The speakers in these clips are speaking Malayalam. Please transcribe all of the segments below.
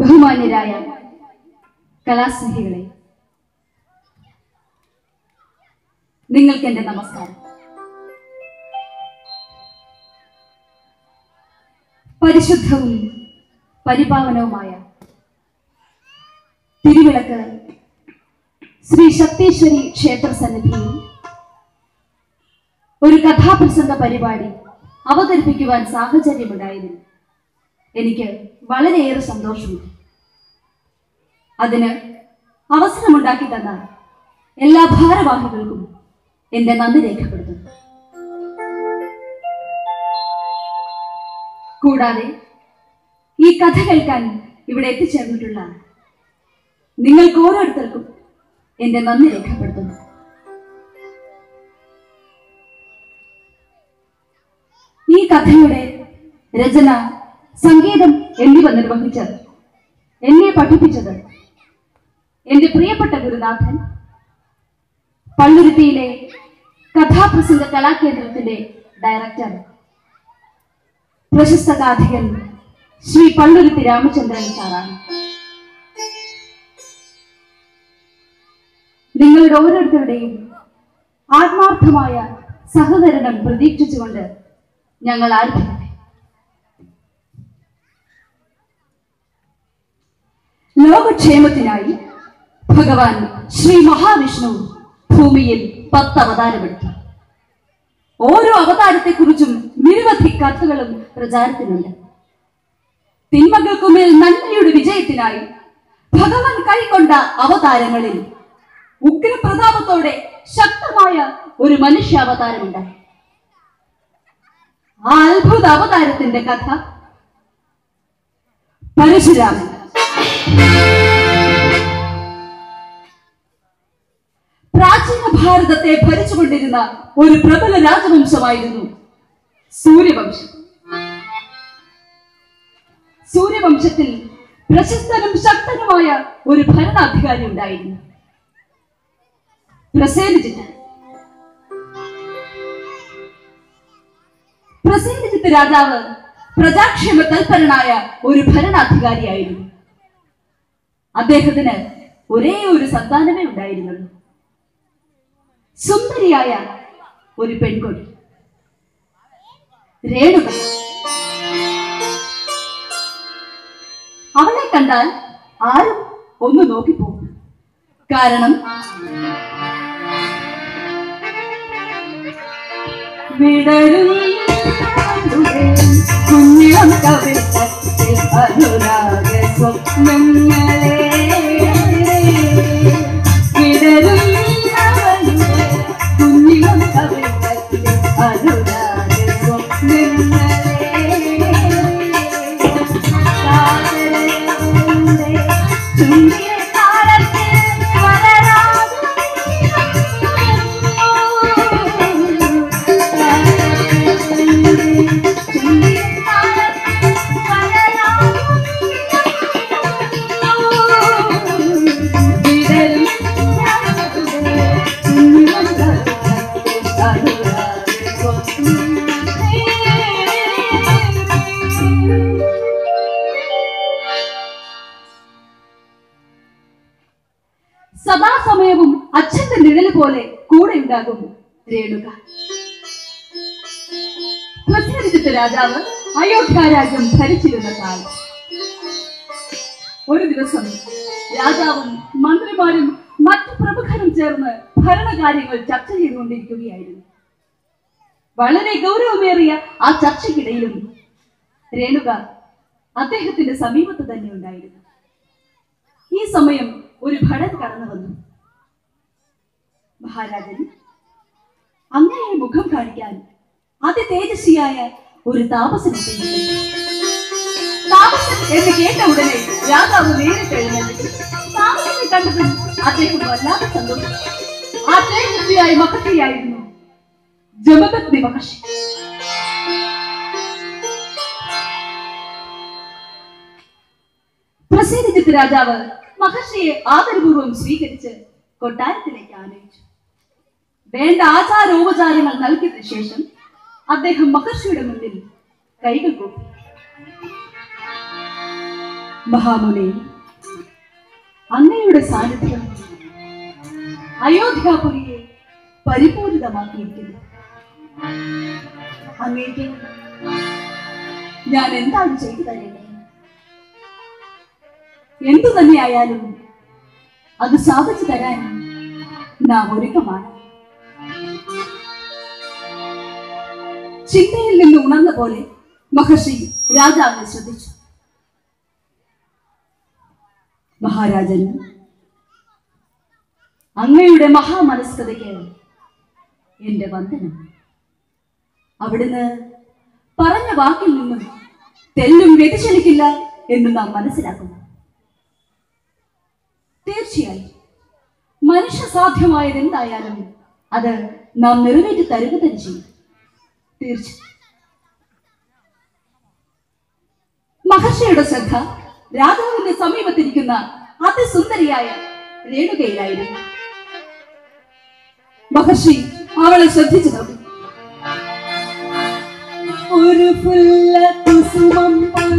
ബഹുമാന്യരായ കലാസ്നേഹികളെ, നിങ്ങൾക്ക് എന്റെ നമസ്കാരം. പരിശുദ്ധവും പരിപാവനവുമായ തിരുവിളക്ക് ശ്രീ ശക്തീശ്വരി ക്ഷേത്ര സന്നിധിയിൽ ഒരു കഥാപ്രസംഗ പരിപാടി അവതരിപ്പിക്കുവാൻ സാഹചര്യമുണ്ടായതിൽ എനിക്ക് വളരെയേറെ സന്തോഷമുണ്ട്. അതിന് അവസരമുണ്ടാക്കി തന്ന എല്ലാ ഭാരവാഹികൾക്കും എന്റെ നന്ദി രേഖപ്പെടുത്തുന്നു. കൂടാതെ ഈ കഥ കേൾക്കാൻ ഇവിടെ എത്തിച്ചേർന്നിട്ടുള്ള നിങ്ങൾക്ക് ഓരോരുത്തർക്കും എന്റെ നന്ദി രേഖപ്പെടുത്തുന്നു. ഈ കഥയുടെ രചന, സംഗീതം എന്നിവ നിർവഹിച്ചത്, എന്നെ പഠിപ്പിച്ചത് എന്റെ പ്രിയപ്പെട്ട ഗുരുനാഥൻ, പള്ളുരുത്തിയിലെ കഥാപ്രസംഗ കലാകേന്ദ്രത്തിന്റെ ഡയറക്ടർ, പ്രശസ്ത ഗാഥകൻ ശ്രീ പള്ളുരുത്തി രാമചന്ദ്രൻ സാറാണ്. നിങ്ങളുടെ ഓരോരുത്തരുടെയും ആത്മാർത്ഥമായ സഹകരണം പ്രതീക്ഷിച്ചുകൊണ്ട് ഞങ്ങൾ ആരംഭിക്കട്ടെ. ലോകക്ഷേമത്തിനായി ഭഗവാൻ ശ്രീ മഹാവിഷ്ണു ഭൂമിയിൽ 10 അവതാരമെടുത്തു. ഓരോ അവതാരത്തെക്കുറിച്ചും നിരവധി കഥകളും പ്രചാരത്തിലുണ്ട്. തിന്മകൾക്കുമേൽ നന്മയുടെ വിജയത്തിനായി ഭഗവാൻ കൈക്കൊണ്ട അവതാരങ്ങളിൽ ഉഗ്രപ്രതാപത്തോടെ ശക്തമായ ഒരു മനുഷ്യാവതാരമുണ്ടായി. ആ അത്ഭുത അവതാരത്തിന്റെ കഥ പരശുരാമൻ. പ്രാചീന ഭാരതത്തെ ഭരിച്ചുകൊണ്ടിരുന്ന ഒരു പ്രബല രാജവംശമായിരുന്നു സൂര്യവംശം. സൂര്യവംശത്തിൽ പ്രശസ്തനും ശക്തനുമായ ഒരു ഭരണാധികാരി ഉണ്ടായിരുന്നു, പ്രസേനജിത്ത്. പ്രസേനജിത്ത് രാജാവ് പ്രജാക്ഷേമ തൽപരനായ ഒരു ഭരണാധികാരിയായിരുന്നു. അദ്ദേഹത്തിന് ഒരേ ഒരു സന്താനമേ ഉണ്ടായിരുന്നുള്ളൂ, സുന്ദരിയായ ഒരു പെൺകുട്ടി, രേണുക. അവളെ കണ്ടാൽ ആരും ഒന്ന് നോക്കിപ്പോകും. കാരണം വിടരും കുഞ്ഞിളം കവിതത്തിൽ അനുരാഗ സ്വപ്നങ്ങളെ വിടരും കുഞ്ഞിളം കവിതത്തിൽ അനുരാഗ സ്വപ്നങ്ങളെ സദാസമയവും അച്ഛന്റെ നിഴല് പോലെ കൂടെ ഉണ്ടാകും രേണുക. പ്രസേനജിത്ത് രാജാവ് അയോധ്യ രാജ്യം ഭരിച്ചിരുന്ന കാലം. ഒരു ദിവസം രാജാവും മന്ത്രിമാരും മറ്റു പ്രമുഖരും ചേർന്ന് ഭരണകാര്യങ്ങൾ ചർച്ച ചെയ്തുകൊണ്ടിരിക്കുകയായിരുന്നു. വളരെ ഗൗരവമേറിയ ആ ചർച്ചയ്ക്കിടയിലും രേണുക അദ്ദേഹത്തിന്റെ സമീപത്ത് തന്നെ ഉണ്ടായിരുന്നു. ഈ സമയം ഒരു ഭടൻ കടന്നു വന്നു. മഹാരാജൻ, അങ്ങയെ മുഖം കാണിക്കാൻ അതിതേജസ്വിയായ ഒരു താപസനെ ചെയ്യുന്നു. താപസൻ എന്ന് കേട്ട ഉടനെ രാജാവ് നേരിട്ട് എഴുന്നേറ്റ് താപസനെ കണ്ടതും അദ്ദേഹം വല്ലാതെ സന്തോഷിച്ചു. ആ തേജസ്വിയായ മഹർഷിയായിരുന്നു ജമദഗ്നി മഹർഷി. പ്രസേനജിത്ത് രാജാവ് മഹർഷിയെ ആദരപൂർവ്വം സ്വീകരിച്ച് കൊട്ടാരത്തിലേക്ക് ആനയിച്ചു. വേണ്ട ആചാരോപചാരങ്ങൾ നൽകിയതിനു ശേഷം അദ്ദേഹം മഹർഷിയുടെ മുന്നിൽ കൈകൾ കൂപ്പി. മഹാമുനി, അങ്ങയുടെ സാന്നിധ്യം അയോധ്യാപുരിയെ പരിപൂരിതമാക്കിയിരിക്കുന്നു. അങ്ങേക്ക് ഞാൻ എന്താണ് ചെയ്തു തരേണ്ടത്? എന്തു തന്നെയായാലും അത് സാധിച്ചു തരാൻ നാം ഒരുക്കമാണ്. ചിന്തയിൽ നിന്ന് ഉണർന്ന പോലെ മഹർഷി രാജാവിനെ ശ്രദ്ധിച്ചു. മഹാരാജൻ, അങ്ങയുടെ മഹാമനസ്കതയ്ക്ക് എന്റെ വന്ദനം. അവിടുന്ന് പറഞ്ഞ വാക്കിൽ നിന്നും തെല്ലും വ്യതിചലിക്കില്ല എന്ന് നാം മനസ്സിലാക്കുന്നു. തീർച്ചയായും മനുഷ്യ സാധ്യമായത് എന്തായാലും അത് നാം നിറവേറ്റി തരുക തന്നെ ചെയ്യും. തീർച്ച. മഹർഷിയുടെ ശ്രദ്ധ രാജാവിന്റെ സമീപത്തിരിക്കുന്ന അതിസുന്ദരിയായ രേണുകയിലായിരുന്നു. മഹർഷി അവളെ ശ്രദ്ധിച്ചു നോക്കി. ഒരു പുല്ല കുസുമം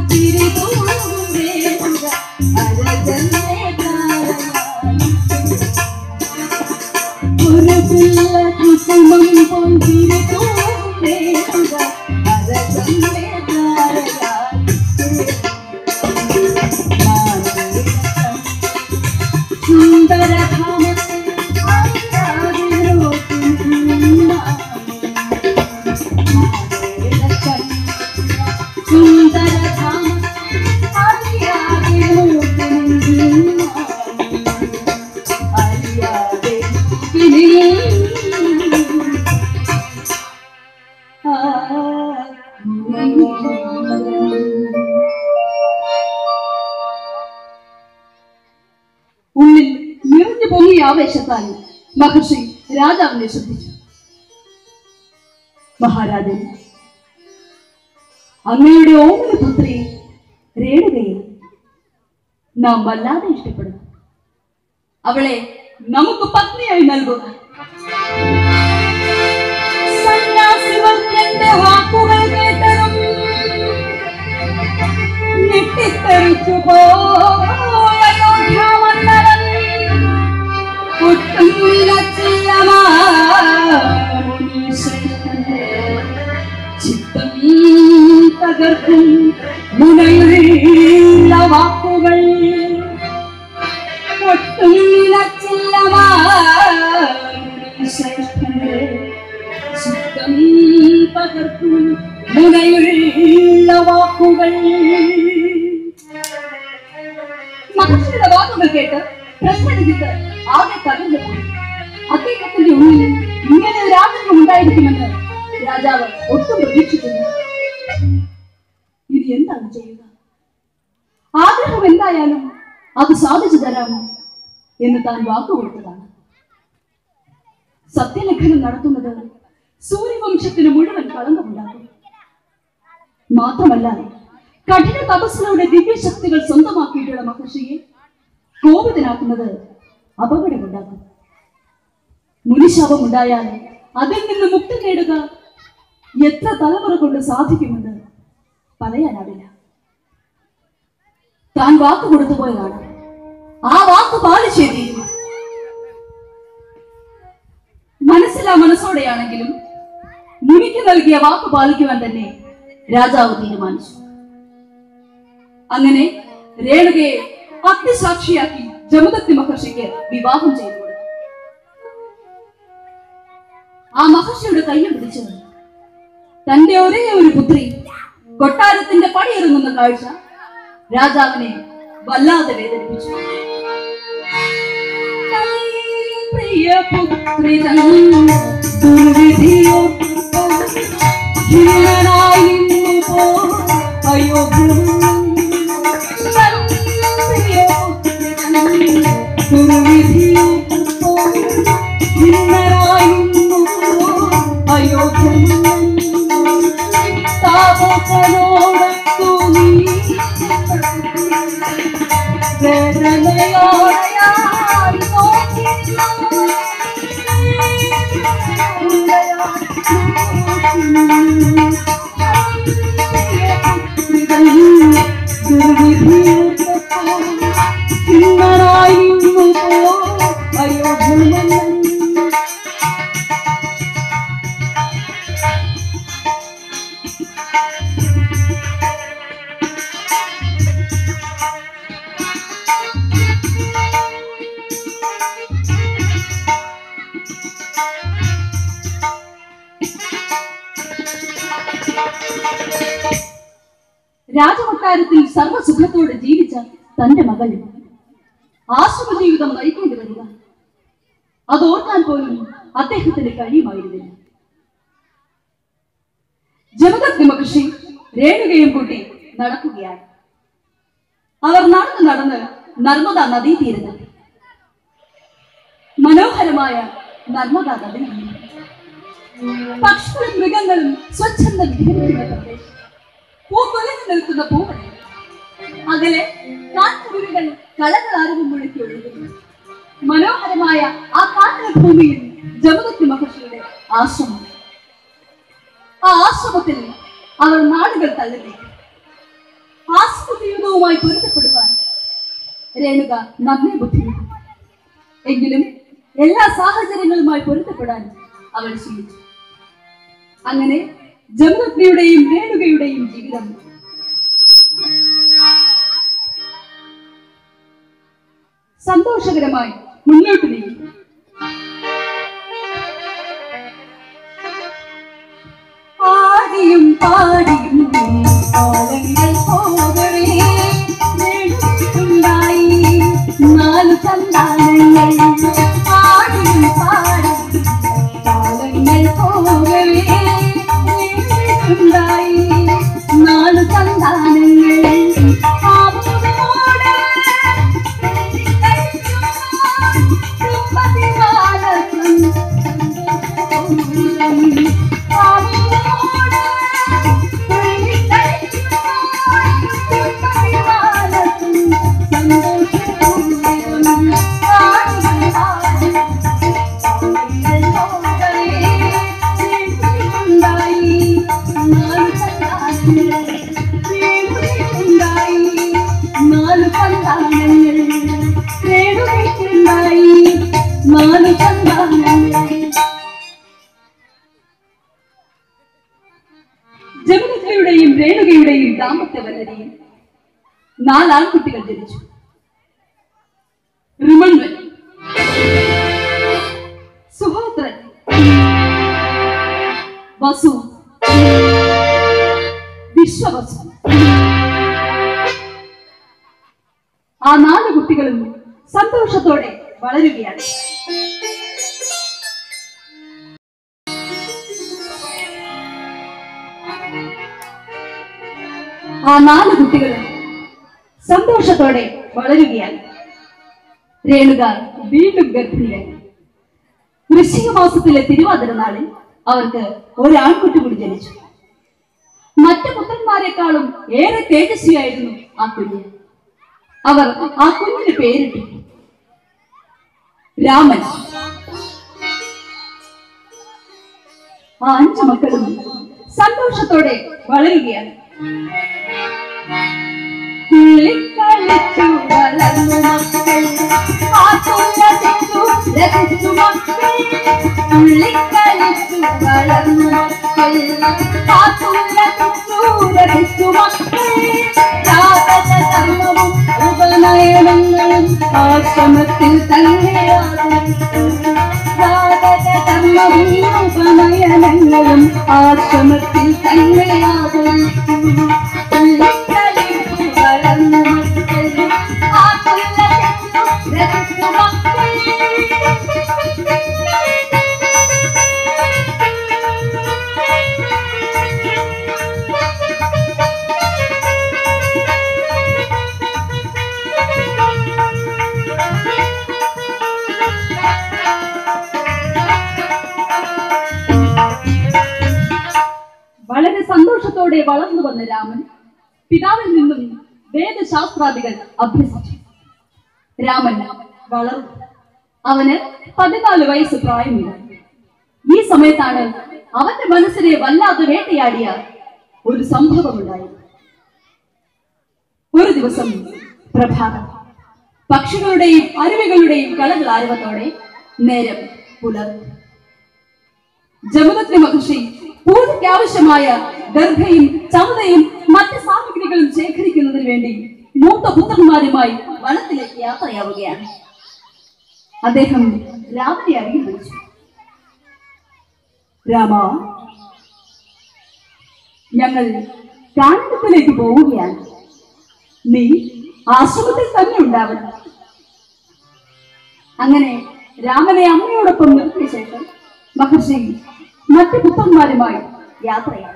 ഉള്ളിൽ നിറഞ്ഞു പൊങ്ങിയ ആവേശത്താൽ മഹർഷി രാജാവിനെ ശ്രദ്ധിച്ചു. മഹാരാജൻ, അങ്ങയുടെ ഓമന പുത്രി രേണുകയെ നാം വല്ലാതെ ഇഷ്ടപ്പെടുന്നു. അവളെ നമുക്ക് പത്നിയായി നൽകുക. സന്യാസിവര്യന്റെ വാക്കുകൾ കേട്ടതും ഞെട്ടിത്തെറിച്ചു പോയ അയോധ്യാമണ്ഡലം ഒട്ടും ചിത്തം തകർക്കും മുനയുള്ള വാക്കുകൾ ഒട്ടും ചിത്തം പകർക്കും മുനയുള്ള വാക്കുകൾ. മഹർഷിയുടെ വാക്കുകൾ കേട്ട് പ്രശ്നരഹിത്ത് ആകെ തകർന്നു പോയി. അദ്ദേഹത്തിന്റെ ഉള്ളിൽ ഇങ്ങനെ ഒരു ആഗ്രഹം ഉണ്ടായിരിക്കുമെന്ന് രാജാവ് ഒട്ടും പ്രതീക്ഷിക്കുന്നു. ഇനി എന്താണ് ചെയ്യുക? ആഗ്രഹം എന്തായാലും അത് സാധിച്ചു തരാം എന്ന് താൻ വാക്കുകൊടുത്തതാണ്. സത്യലംഘനം നടത്തുന്നത് സൂര്യവംശത്തിന് മുഴുവൻ കളങ്കമുണ്ടാകും. മാത്രമല്ല, കഠിന തപസ്സിലൂടെ ദിവ്യശക്തികൾ സ്വന്തമാക്കിയിട്ടുള്ള മഹർഷിയെ കോപിതനാക്കുന്നത് അപകടമുണ്ടാക്കും. മുനിശാപം ഉണ്ടായാൽ അതിൽ നിന്ന് മുക്തി നേടുക എത്ര തലമുറ കൊണ്ട് സാധിക്കുമെന്ന് പറയാനാവില്ല. താൻ വാക്ക് കൊടുത്തുപോയതാണ്. ആ വാക്ക് പാലിച്ചേ തീരും. മനസ്സിലാ മനസ്സോടെയാണെങ്കിലും മുനിക്ക് നൽകിയ വാക്ക് പാലിക്കുവാൻ തന്നെ രാജാവ് തീരുമാനിച്ചു. അങ്ങനെ രേണുകയെ അഗ്നിസാക്ഷിയാക്കി ജമദഗ്നി മഹർഷിക്ക് വിവാഹം ചെയ്തു കൊടുത്തു. ആ മഹർഷിയുടെ കയ്യിൽ പിടിച്ചു തന്റെ ഒരേ ഒരു പുത്രി കൊട്ടാരത്തിന്റെ പടിയിറങ്ങുന്ന കാഴ്ച രാജാവിനെ വല്ലാതെ വേദനിപ്പിച്ചു. പ്രിയപുത്രി രാജകൊട്ടാരത്തിൽ സർവ്വസുഖത്തോടെ ജീവിച്ച തന്റെ മകൾ ആശ്രമ ജീവിതം നയിക്കേണ്ടി വരിക അതോർക്കാൻ പോലും അദ്ദേഹത്തിന് കഴിയുമായിരുന്നില്ല. ജമദഗ്നി മഹർഷി രേണുകയും കൂട്ടി നടക്കുകയാണ്. അവർ നടന്ന് നർമ്മദാ നദീതീരത്ത് മനോഹരമായ നർമ്മദാ നദി പക്ഷികളും മൃഗങ്ങളും സ്വച്ഛന്ദം വിഹരിക്കുന്ന പ്രദേശം, പൂക്കൊലഞ്ഞു നിൽക്കുന്ന പൂവൻ, അകലെ കാട്ടുരുവികൾ കളകളാരവും മുഴക്കി ഒഴുകുന്നു. മനോഹരമായ ആ കാട്ടിലെ ഭൂമിയിൽ ജമദഗ്നി മഹർഷിയുടെ ആശ്രമം. ആ ആശ്രമത്തിൽ അവർ നാടുകൾ തള്ളുന്നു. ആശ്രമജീവിതവുമായി പൊരുത്തപ്പെടുവാൻ രേണുക നന്നേ ബുദ്ധിമുട്ടി. എങ്കിലും എല്ലാ സാഹചര്യങ്ങളുമായി പൊരുത്തപ്പെടാൻ അവൾ ശ്രമിച്ചു. അങ്ങനെ ജമദഗ്നിയുടെയും രേണുകയുടെയും ജീവിതം സന്തോഷകരമായി മുന്നോട്ട് നീങ്ങി. ആടിയും പാടിയും കാലങ്ങൾ പോകവേ രേണുകയ്ക്കുണ്ടായി 4 സന്താനങ്ങൾ. ആടിയും പാടിയും കാലങ്ങൾ പോകവേ രേണുകയ്ക്കുണ്ടായി 4 സന്താനങ്ങൾ. ജമദഗ്നിയുടെയും രേണുകയുടെയും ദാമ്പത്യ വല്ലരിയിൽ 4 ആൺകുട്ടികൾ ജനിച്ചു. ഋമണ്വൻ, സുഹോത്രൻ, വസു, വിശ്വവസു. ആ 4 കുട്ടികളും സന്തോഷത്തോടെ വളരുകയാണ്. ആ 4 കുട്ടികളും സന്തോഷത്തോടെ വളരുകയാണ്. രേണുക വീണ്ടും ഗർഭിണിയായി. വൃശ്ചിക മാസത്തിലെ തിരുവാതിര നാളിൽ അവർക്ക് ഒരു ആൺകുട്ടി കൂടി ജനിച്ചു. മറ്റു പുത്രന്മാരെക്കാളും ഏറെ തേജസ്വിയായിരുന്നു ആ കുഞ്ഞ്. അവർ ആ കുഞ്ഞിന് പേരിട്ടു രാമൻ. ആ 5 മക്കളും സന്തോഷത്തോടെ വളരുകയാണ്. തുള്ളിക്കളിച്ചു വളർന്നു മക്കൾ, രസിച്ചു മക്കൾ. തുള്ളിക്കളിച്ചു വളർന്നു മക്കൾ, രസിച്ചു മക്കൾ. ധർമ്മവും ഉപനയനങ്ങളും ആശ്രമത്തിൽ തന്നെയാകും. ധർമ്മവും ഉപനയനങ്ങളും ആശ്രമത്തിൽ തന്നെയാകും. വളർന്നു മക്കൾ, രസിച്ചു മക്കൾ. വളരെ സന്തോഷത്തോടെ വളർന്നു വന്ന രാമൻ പിതാവിൽ നിന്നും വേദശാസ്ത്രാദികൾ അഭ്യസിച്ചു. രാമൻ വളർന്നു. അവന് 14 വയസ്സ് പ്രായമില്ല. ഈ സമയത്താണ് അവന്റെ മനസ്സിനെ വല്ലാതെ വേട്ടയാടിയ ഒരു സംഭവം ഉണ്ടായത്. ഒരു ദിവസം പ്രഭാതം പക്ഷികളുടെയും അരുവികളുടെയും കളകൾ ആരവത്തോടെ നേരം പുലർന്നു. ജമദഗ്നി മഹർഷി പൂജയ്ക്ക് ആവശ്യമായ ദർഭയും ചമതയും മറ്റ് സാമഗ്രികളും ശേഖരിക്കുന്നതിന് വേണ്ടി മൂത്ത പുത്രന്മാരുമായി വനത്തിലേക്ക് യാത്രയാവുകയാണ്. അദ്ദേഹം രാമനെ അരികിൽ വിളിച്ചു. രാമ, ഞങ്ങൾ കാനനത്തിലേക്ക് പോവുകയാണ്. നീ ആശ്രമത്തിൽ തന്നെ ഉണ്ടാവണം. അങ്ങനെ രാമനെ അമ്മയോടൊപ്പം നിർത്തിയ ശേഷം മഹർഷി മറ്റു പുത്രന്മാരുമായി യാത്രയായി.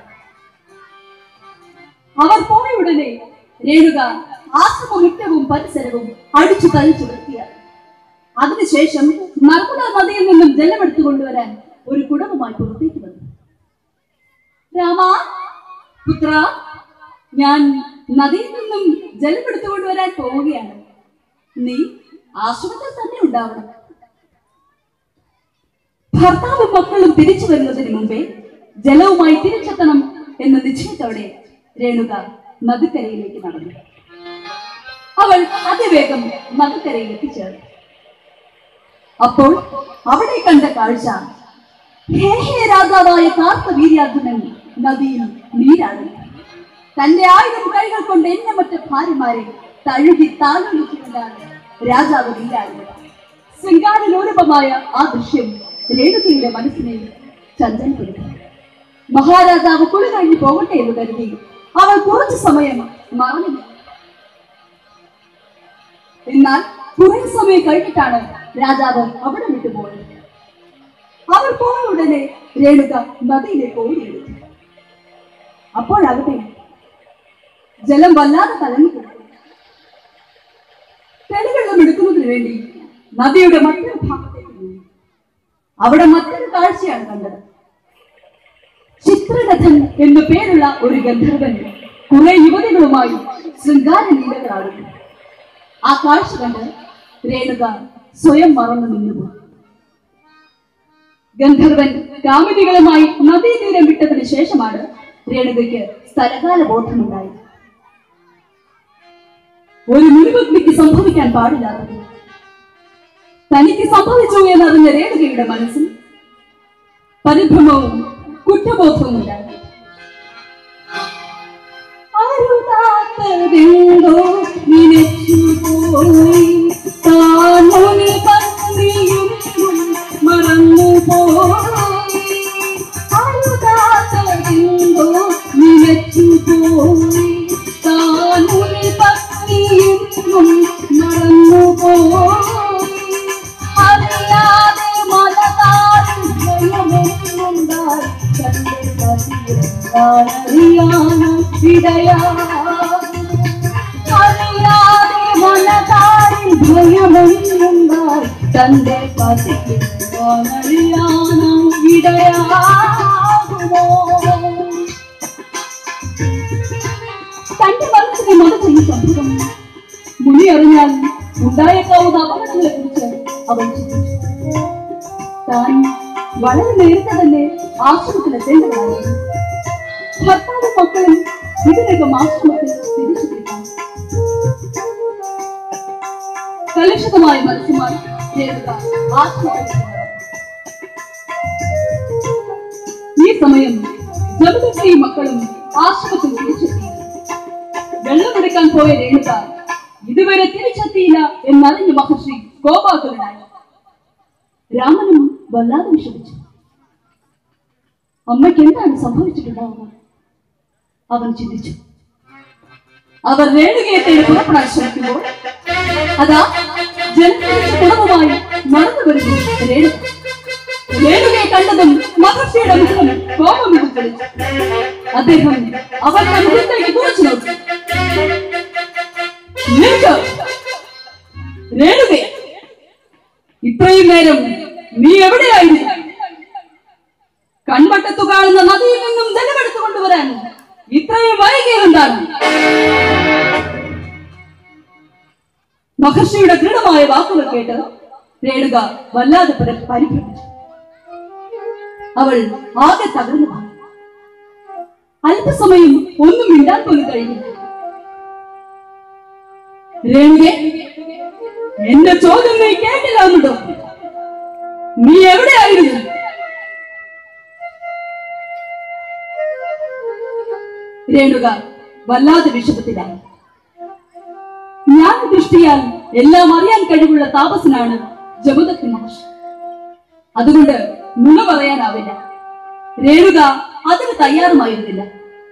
അവർ പോയ ഉടനെ രേണുക ആശ്രമമുറ്റവും പരിസരവും അടിച്ചു തളിച്ചു വൃത്തിയായി. അതിനുശേഷം നർമ്മദാ നദിയിൽ നിന്നും ജലമെടുത്തു കൊണ്ടുവരാൻ ഒരു കുടവുമായി പുറത്തേക്ക് വന്നു. രാമ, പുത്ര, ഞാൻ നദിയിൽ നിന്നും ജലമെടുത്തു കൊണ്ടുവരാൻ പോവുകയാണ്. നീ ആശ്രമത്തിൽ തന്നെ ഉണ്ടാവണം. ഭർത്താവും മക്കളും തിരിച്ചു വരുന്നതിന് മുമ്പേ ജലവുമായി തിരിച്ചെത്തണം എന്ന നിശ്ചയത്തോടെ രേണുക നദിക്കരയിലേക്ക് നടന്നു. അവൾ അതിവേഗം നദിക്കരയിൽ എത്തിച്ചേർന്നു. അപ്പോൾ അവിടെ കണ്ട കാഴ്ച, രാജാവായ കാർത്തവീര്യാർജുനൻ നദിയിൽ നീരാടുന്നു. തന്റെ 1000 കൈകൾ കൊണ്ട് എണ്ണമറ്റ ഭാര്യമാരെ തഴുകി താലോലിച്ചുകൊണ്ടാണ് രാജാവ് നീരാടുന്നത്. ശൃംഗാരലോലുപമായ ആ ദൃശ്യം രേണുകയുടെ മനസ്സിനെ ചഞ്ചലപ്പെടുത്തി. മഹാരാജാവ് കുളി കഴിഞ്ഞു പോകട്ടെ എന്ന് കരുതി അവൾ കുറച്ചു സമയം മറന്നു. എന്നാൽ കുറെ സമയം കഴിഞ്ഞിട്ടാണ് രാജാവ് അവിടെ വിട്ടുപോയത്. അവർ പോയ ഉടനെ രേണുക നദിയിലേക്ക് ഓടിയെടുത്തു. അപ്പോഴാകട്ടെ ജലം വല്ലാതെ കലങ്ങിക്കിടക്കും. തെളിവെള്ളം എടുക്കുന്നതിന് വേണ്ടി നദിയുടെ മറ്റൊരു ഭാഗത്തേക്ക് പോയി. അവിടെ മറ്റൊരു കാഴ്ചയാണ് കണ്ടത്. ചിത്രരഥൻ എന്നു പേരുള്ള ഒരു ഗന്ധർവൻ കുറെ യുവതികളുമായി ശൃംഗാര ലീലകളാടുന്നു. ആ കാഴ്ച കണ്ട് രേണുക സ്വയം മറന്നു നിന്നുപോയി. ഗന്ധർവൻ കാമിനികളുമായി നദീതീരം വിട്ടതിന് ശേഷമാണ് രേണുകയ്ക്ക് സ്ഥലകാല ബോധമുണ്ടായത്. ഒരു നിർബുദ്ധിക്ക് സംഭവിക്കാൻ പാടില്ലാത്തത് തനിക്ക് സംഭവിച്ചു എന്നറിഞ്ഞ രേണുകയുടെ മനസ്സിൽ പരിഭ്രമവും കുറ്റബോധവും ഉണ്ടായി. തന്റെ മനസ്സിനെ മതത്തിൽ സംഭവം മുനി അറിഞ്ഞാൽ ഉണ്ടായേക്കാവുന്ന അപകടങ്ങളെ കുറിച്ച് അവൻ ചിന്തിച്ചു. താൻ വളരെ നേരത്തെ തന്നെ ആശ്രമത്തിലെത്തേണ്ടതായിരുന്നു. ഭർത്താവും മക്കളും ഇതിനകം ആശ്രമത്തിൽ തിരിച്ചുപിടിക്കാൻ കലുഷിതമായ മനസ്സുമായി ഈ സമയം ജമദഗ്നിയും മക്കളും ആശ്രമത്തിൽ തിരിച്ചെത്തി. വെള്ളമെടുക്കാൻ പോയ രേണുക ഇതുവരെ തിരിച്ചെത്തിയില്ല എന്നറിഞ്ഞ മഹർഷി കോപാകുലനായി. രാമനും വല്ലാതെ വിഷമിച്ചു. അമ്മയ്ക്ക് എന്താണ് സംഭവിച്ചിട്ടുണ്ടാവുക? അവൻ ചിന്തിച്ചു. അവർ രേണുകയെ തേടി പുറപ്പെടാൻ ശ്രമിക്കുമ്പോൾ അതാ ജലത്തിരിച്ച കുടവുമായി നടന്നു വരുന്നു രേണുക. രേണുകയെ കണ്ടതും മഹർഷിയുടെ മുഖം കോപം ഉൾക്കൊള്ളിച്ചു. അദ്ദേഹം അവരുടെ മുഖത്തേക്ക് തുറച്ചു നോക്കി. രേണുക, ഇത്രയും നേരം നീ എവിടെയായിരുന്നു? കൺവട്ടത്തു കാണുന്ന നദിയിൽ നിന്നും ജലമെടുത്തു കൊണ്ടുവരാൻ ഇത്രയും വൈകിയതെന്താണ്? മഹർഷിയുടെ ദൃഢമായ വാക്കുകൾ കേട്ട് രേണുക വല്ലാതെ പരിഭ്രമിച്ചു. അവൾ ആകെ തകർന്നു. അല്പസമയം ഒന്നും മിണ്ടാൻ പോലും കഴിഞ്ഞില്ല. രേണുക, എന്റെ ചോദ്യം നീ കേട്ടില്ല എന്നുണ്ടോ? നീ എവിടെയായിരുന്നു? രേണുക വല്ലാതെ വിഷമത്തിലായി. ഞാൻ ദൃഷ്ടിയാൽ എല്ലാം അറിയാൻ കഴിവുള്ള താപസനാണ് ജമദഗ്നി മഹർഷി. അതുകൊണ്ട് നുണ പറയാനാവില്ല. രേണുക അതിന് തയ്യാറുമായിരുന്നില്ല.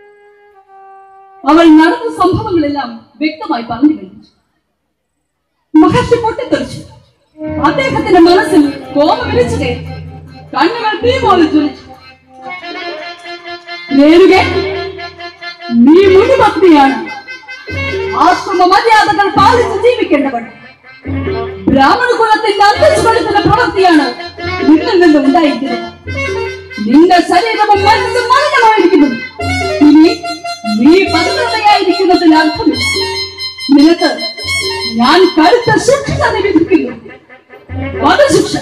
അവൾ നടന്ന സംഭവങ്ങളെല്ലാം വ്യക്തമായി പറഞ്ഞു കഴിഞ്ഞു. മഹർഷി പൊട്ടിത്തെറിച്ചു. അദ്ദേഹത്തിന്റെ മനസ്സിൽ കോപം വിളിച്ചു കയറി. കണ്ണുകൾ തീ പോലെ ജ്വലിച്ചു. രേണുകെ, നീ മുഴുഭക്തിയാണ്. ആശ്രമ മര്യാദകൾ പാലിച്ച് ജീവിക്കേണ്ടവൾ. ബ്രാഹ്മണ കുലത്തിന്റെ അന്തസ്സുകൊടുക്കുന്ന പ്രവൃത്തിയാണ് നിന്നിൽ നിന്ന് ഉണ്ടായിരിക്കുന്നത്. നിന്റെ ശരീരവും മനസ്സും മലിനമായിരിക്കുന്നു. ഇനി നീ പതിവ്രതയായിരിക്കുന്നതിൽ അർത്ഥമില്ല. നിനക്ക് ഞാൻ കടുത്ത ശിക്ഷ തന്നെ വിധിക്കുന്നു. വധശിക്ഷ.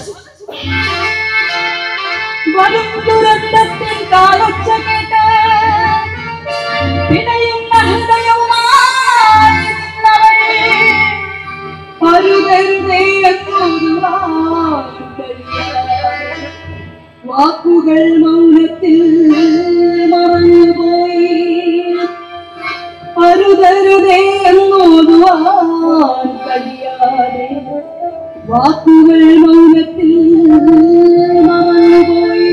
വരും ദുരന്തത്തിൽ കാലൊച്ച കേട്ട് പിടയുന്ന ഹൃദയവുമായി വാക്കുകൾ മൗനത്തിൽ മറഞ്ഞുപോയി. അരുതരുതേ എന്നോതുവാൻ കഴിയാതെ വാക്കുകൾ മൗനത്തിൽ മറഞ്ഞുപോയി.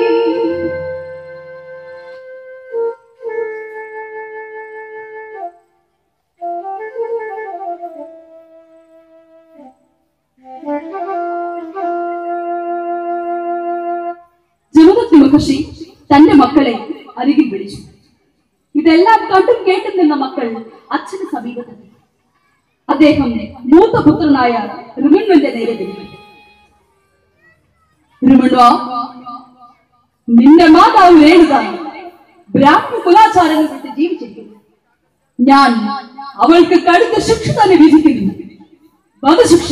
ജമദഗ്നി മഹർഷി തന്റെ മക്കളെ അരികിൽ വിളിച്ചു. ഇതെല്ലാം കണ്ടും കേട്ടും നിന്ന മക്കൾ അച്ഛന് സമീപത്തെത്തി. അദ്ദേഹം മൂത്ത പുത്രനായ ഋമണ്വന്റെ നേരെ തിരിഞ്ഞു. ഋമണ്വ, നിന്റെ മാതാവ് രേണുക ബ്രാഹ്മണ കുലാചാരങ്ങൾ വിട്ട് ജീവിച്ചിരിക്കുന്നു. ഞാൻ അവൾക്ക് കടുത്ത ശിക്ഷ തന്നെ വിധിക്കുന്നു. വധശിക്ഷ.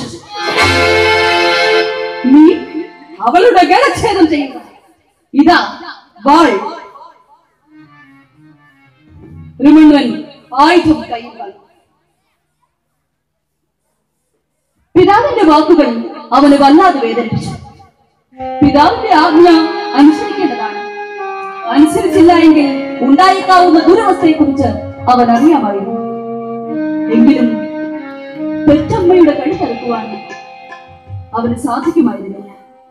നീ അവളുടെ ഗളച്ഛേദം ചെയ്യുക. ഇതാ വാൾ. ഋമണ്വൻ ആയുധം കയ്യിൽ വാങ്ങി. പിതാവിന്റെ വാക്കുകൾ അവന് വല്ലാതെ വേദനിപ്പിച്ചു. പിതാവിന്റെ ആജ്ഞ അനുസരിക്കേണ്ടതാണ്. അനുസരിച്ചില്ല എങ്കിൽ ഉണ്ടായേക്കാവുന്ന ദുരവസ്ഥയെ കുറിച്ച് അവൻ അറിയാമായിരുന്നു. എങ്കിലും പെറ്റമ്മയുടെ കൈ തടുക്കുവാൻ അവന് സാധിക്കുമായിരുന്നില്ല.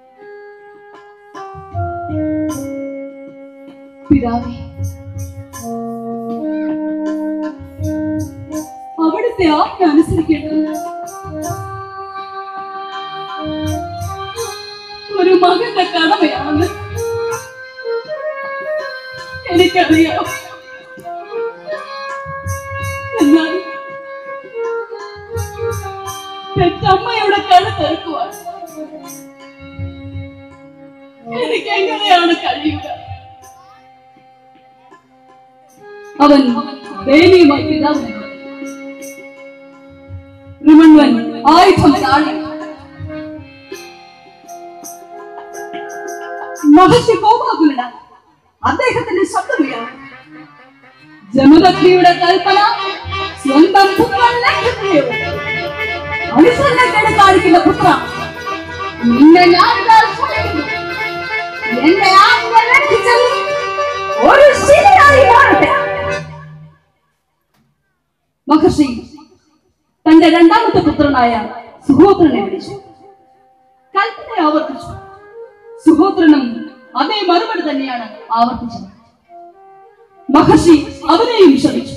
പിതാവേ, അവിടുത്തെ ആജ്ഞ അനുസരിക്കേണ്ടത് ഒരു മകന്റെ കടമയാണെന്ന് എനിക്കറിയാം. എന്നാൽ പെറ്റമ്മയുടെ കഴുത്തെടുക്കുവാൻ എനിക്ക് എങ്ങനെയാണ് കഴിയുക? അവൻ ദയനീയമായി പിതാവിനെ ഋമണ്വൻ ആയുധം താഴെ. മഹർഷി കോപാകുലനായി. അദ്ദേഹത്തിന്റെ ശബ്ദമുയർന്നു. ജമദഗ്നിയുടെ കൽപ്പന സ്വന്തം പുത്രൻ ലംഘിക്കുകയോ? അനുസരണക്കേട് കാണിക്കുന്ന പുത്ര, നിന്നെ ഞാൻ എന്റെ ആജ്ഞ ലംഘിച്ചത് ഒരു ശിലയായി മാറട്ടെ. മഹർഷി തന്റെ രണ്ടാമത്തെ പുത്രനായ സുഹോത്രനെ വിളിച്ചു. കൽപ്പന ആവർത്തിച്ചു. സുഹോത്രനും അതേ മറുപടി തന്നെയാണ് ആവർത്തിച്ചത്. മഹർഷി അവനെയും ക്ഷമിച്ചു.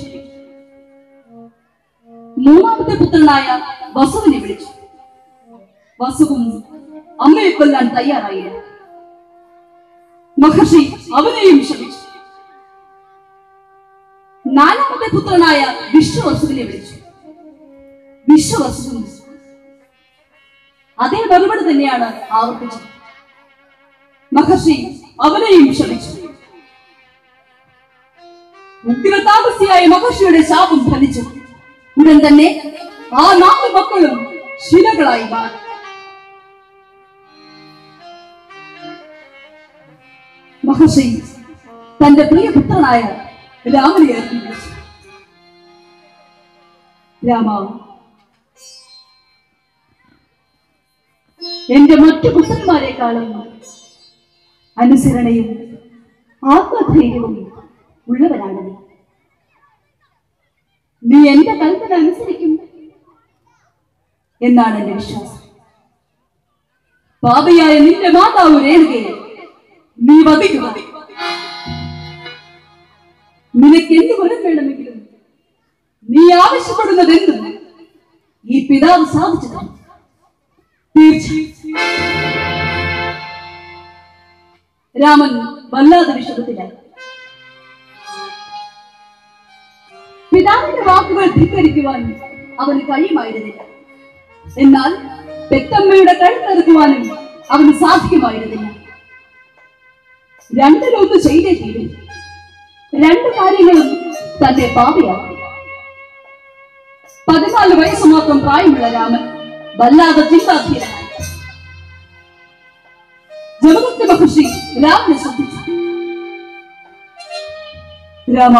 മൂന്നാമത്തെ പുത്രനായ വസുവിനെ വിളിച്ചു. വസുവും അമ്മയെ കൊല്ലാൻ തയ്യാറായില്ല. മഹർഷി അവനെയും ക്ഷമിച്ചു. നാലാമത്തെ പുത്രനായ വിശ്വവസുവിനെ വിളിച്ചു. വിശ്വവസുവും അതേ മറുപടി തന്നെയാണ് ആവർത്തിച്ചത്. മഹർഷി അവനെയും ക്ഷമിച്ചു. ഉഗ്രതാപസിയായ മഹർഷിയുടെ ശാപം ഫലിച്ചു. ഉടൻ തന്നെ ആ 4 മക്കളും ശിലകളായി മാറി. മഹർഷി തന്റെ പ്രിയപുത്രനായ രാമനെ ഇറക്കി വിളിച്ചു. രാമ, എന്റെ മറ്റു പുത്രന്മാരെക്കാളും അനുസരണയും ആത്മധൈര്യവും ഉള്ളവരാണ് നീ. നീ എന്റെ കൽപ്പന അനുസരിക്കും എന്നാണ് എന്റെ വിശ്വാസം. പാപിയായ നിന്റെ മാതാവ് രേണുകയെ നീ വധിക്കുക. നിനക്ക് എന്ത് വരം വേണമെങ്കിലും നീ ആവശ്യപ്പെടുന്നതെന്തും ഈ പിതാവ് സാധിച്ചു തരും. തീർച്ചയായും രാമൻ വല്ലാതെ വിഷമത്തിലായി. പിതാവിന്റെ വാക്കുകൾ ധിക്കരിക്കുവാൻ അവന് കഴിയുമായിരുന്നില്ല. എന്നാൽ പെറ്റമ്മയുടെ കഴുത്തെറുക്കുവാനും അവന് സാധിക്കുമായിരുന്നില്ല. രണ്ടിലൊന്ന് ചെയ്തേ തീരും. രണ്ടു കാര്യങ്ങളും തന്നെ പാപിയാക്കി. 14 വയസ്സ് മാത്രം പ്രായമുള്ള രാമൻ വല്ലാതെ ചിന്താധീരനായി. ജമദഗ്നി മഹർഷി രാമനെ ശ്രദ്ധിച്ചു. രാമ,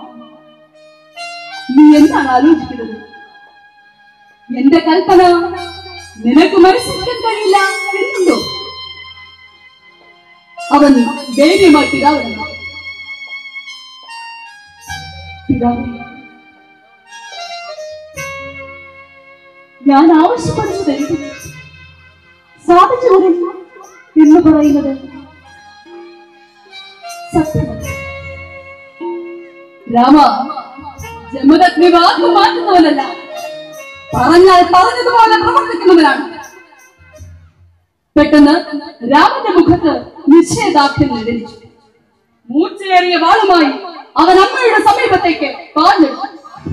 നീ എന്താണ് ആലോചിക്കുന്നത്? എന്റെ കൽപ്പന നിനക്ക് മനസ്സിലാക്കാൻ കഴിയില്ല എന്നുണ്ടോ? അവൻ ധൈര്യമായി പിതാവിനെ, പിതാവ്, ഞാൻ ആവശ്യപ്പെടുന്നത് സാധിച്ചു തരുന്നു എന്ന് പറയുന്നത് സത്യമല്ല. രാമ, ജമദഗ്നി വാക്ക് മാറ്റുന്നവനല്ല, പറഞ്ഞാൽ പറഞ്ഞതുപോലെ പ്രവർത്തിക്കുന്നവനാണ്. പെട്ടെന്ന് രാമന്റെ മുഖത്ത് നിശ്ചയദാർഢ്യം നിഴലിച്ചു. മൂർച്ചയേറിയ വാളുമായി അവൻ അമ്മയുടെ സമീപത്തേക്ക് പാഞ്ഞെടുത്തു.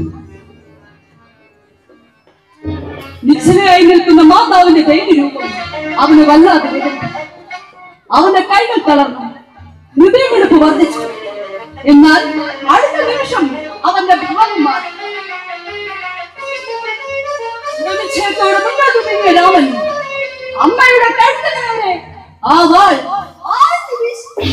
നിശ്ചലയായി നിൽക്കുന്ന മാതാവിന്റെ ധൈര്യരൂപം അവന് വല്ലാതെ വേദനിച്ചു. അവന്റെ കൈകൾ തളർന്നു, ഹൃദയമെടുപ്പ് വർദ്ധിച്ചു. എന്നാൽ അടുത്ത നിമിഷം അവന്റെ ഭാവം മാറി. നിശ്ചയത്തോടെ മുന്നോട്ട് നീങ്ങിയ രാമൻ അമ്മയുടെ കഴുത്തിന് നേരെ ആ വാൾ ആഴ്ത്തി വീശി.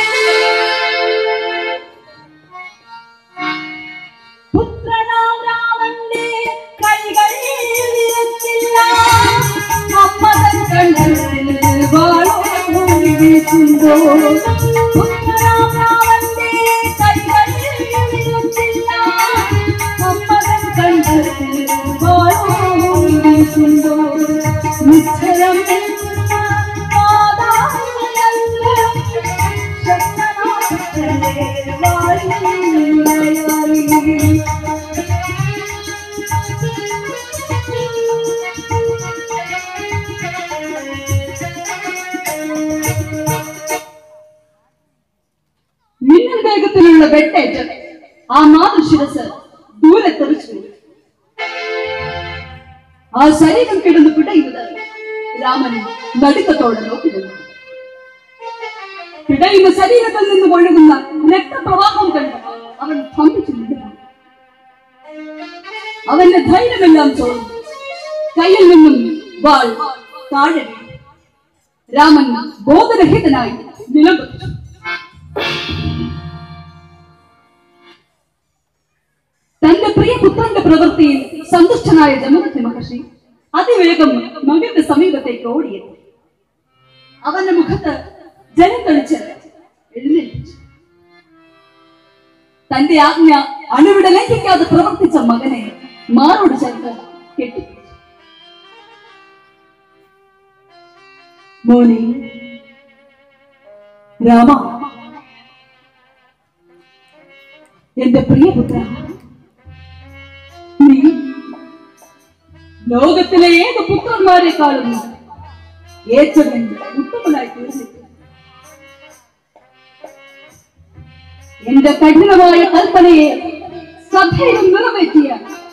പുത്രനാം രാമന്റെ കൈകൾ വീഴ്ത്തില്ല, അമ്മ തൻ കണ്ണിൽ വാളോടി വീശുമ്പോ. പുത്രനാം രാമന്റെ കൈകൾ വീഴ്ത്തില്ല, അമ്മ തൻ കണ്ണിൽ വാളോടി വീശുമ്പോ. നിശ്ചയം മിന്നൽ വേഗത്തിലുള്ള വെട്ടേറ്റ് ആ മാതൃശിരസ് ദൂരെ തെറിച്ചു. ആ ശരീരം കിടന്ന് പിടയുന്നത് രാമൻ നടുക്കത്തോടെ നോക്കി നിന്നു. പിടയുന്ന ശരീരത്തിൽ നിന്ന് ഒഴുകുന്ന രക്തപ്രവാഹം കണ്ട് അവൻ ഭ്രമിച്ചു നിന്നു. അവന്റെ ധൈര്യമെല്ലാം ചോർന്നു. കയ്യിൽ നിന്നും വാൾ താഴെ വീണു. രാമൻ ബോധരഹിതനായി നിലംപതിച്ചു. തന്റെ പ്രിയപുത്രന്റെ പ്രവൃത്തിയിൽ സന്തുഷ്ടനായ ജമദഗ്നി മഹർഷി അതിവേഗം മകന്റെ സമീപത്തേക്ക് ഓടിയെത്തി. അവന്റെ മുഖത്ത് ജലം തെളിച്ച് എഴുന്നേൽപ്പിച്ചു. തന്റെ ആജ്ഞ അണുവിട ലംഘിക്കാതെ പ്രവർത്തിച്ച മകനെ മാറോട് ചേർത്ത് കെട്ടിപ്പിടിച്ചു. മോനെ രാമ, എന്റെ പ്രിയപുത്ര, നീ ലോകത്തിലെ ഏത് പുത്രന്മാരെക്കാളും ഏറ്റവും ഉത്തമനായി തീർന്നിരിക്കുന്നു. എന്റെ കഠിനമായ കൽപ്പനയെ സധൈര്യം നിറവേറ്റിയ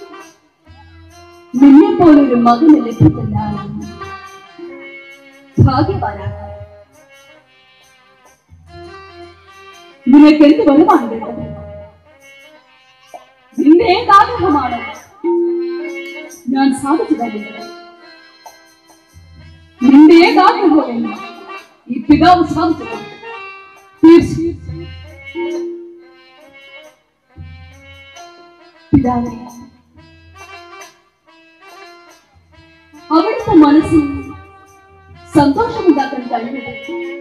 നിന്നെ പോലൊരു മകന് ലഭിച്ചെന്നാണ് ഭാഗ്യവാനാണ്. നിനക്ക് എന്ത് വരമാണ് വേണ്ടത്? നിന്റെ ഏതാഗ്രഹമാണ് ഞാൻ സാധിച്ചു തരുന്നത്. നിന്റെ ഏതാഗ്രഹവും ഈ പിതാവ് സാധിച്ചു തരും. തീർച്ചയായും പിതാവേ, അവിടുത്തെ മനസ്സിൽ സന്തോഷമുണ്ടാക്കാൻ കഴിയുന്നത്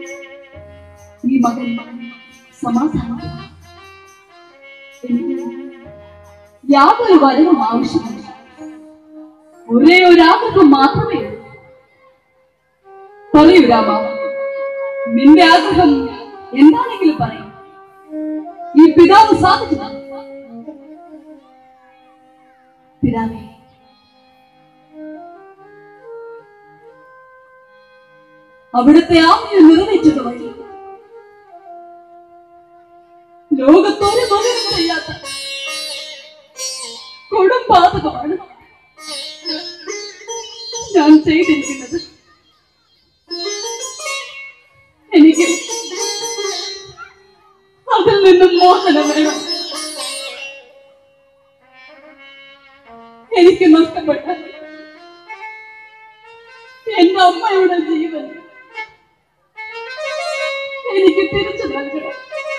ഈ മകൻ സമാധാനം. എനിക്ക് യാതൊരു വരവും ആവശ്യമില്ല. ഒരേ ഒരു ആഗ്രഹം മാത്രമേ ഉള്ളൂ. പറയൂ രാമ, നിന്റെ ആഗ്രഹം എന്താണെങ്കിലും പറയും. ഈ പിതാവ് സാധിച്ചു. പിതാവേ, അവിടുത്തെ ആജ്ഞ നിറവേറ്റത് വഴി ലോകത്തോട് പകരം ചെയ്യാത്ത കൊടും പാതകമാണ് ഞാൻ ചെയ്തിരിക്കുന്നത്. എനിക്ക് അതിൽ നിന്നും മോചനം വേണം. എനിക്ക് നഷ്ടപ്പെട്ട എന്റെ അമ്മയുടെ ജീവൻ എനിക്ക് തിരിച്ചു നൽകണം.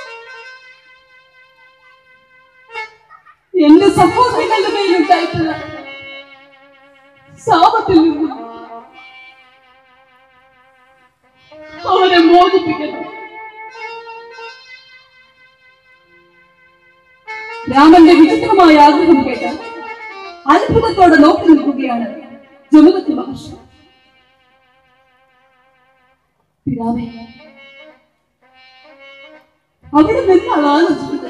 എന്റെ സഹോദരങ്ങളുടെ മേലുണ്ടായിട്ടുള്ള ശാപത്തിൽ നിന്നും അവരെ മോചിപ്പിക്കണം. രാമന്റെ വിചിത്രമായ ആഗ്രഹം കേട്ട് അത്ഭുതത്തോടെ നോക്കി നിൽക്കുകയാണ് ജമദഗ്നി മഹർഷി. പിതാവേ, അവിടെ നിന്നാണ് ആലോചിക്കുന്നത്.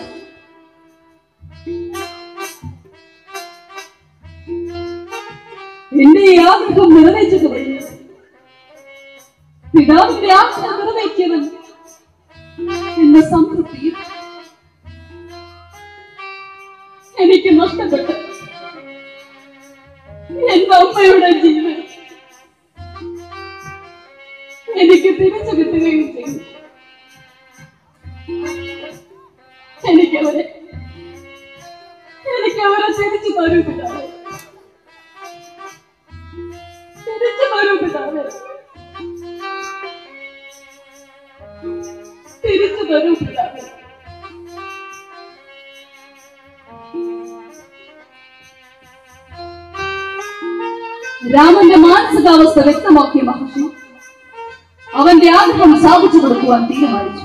എന്റെ ഈ ആഗ്രഹം നിറവേറ്റത് വഴി പിതാവിന്റെ ആഗ്രഹം നിറവേറ്റിയവൻ എന്ന സംതൃപ്തി എനിക്ക് നഷ്ടപ്പെട്ടു. എന്റെ അമ്മയുടെ ജീവൻ എനിക്ക് തിരിച്ചു കിട്ടുകയും ചെയ്തു. എനിക്കവരെ തിരിച്ചു തരൂ പിതാവേ, തിരിച്ചു തരൂ പിതാവേ, തിരിച്ചു തരൂ പിതാവേ. രാമന്റെ മാനസികാവസ്ഥ വ്യക്തമാക്കിയ മഹർഷി അവന്റെ ആഗ്രഹം സാധിച്ചു കൊടുക്കുവാൻ തീരുമാനിച്ചു.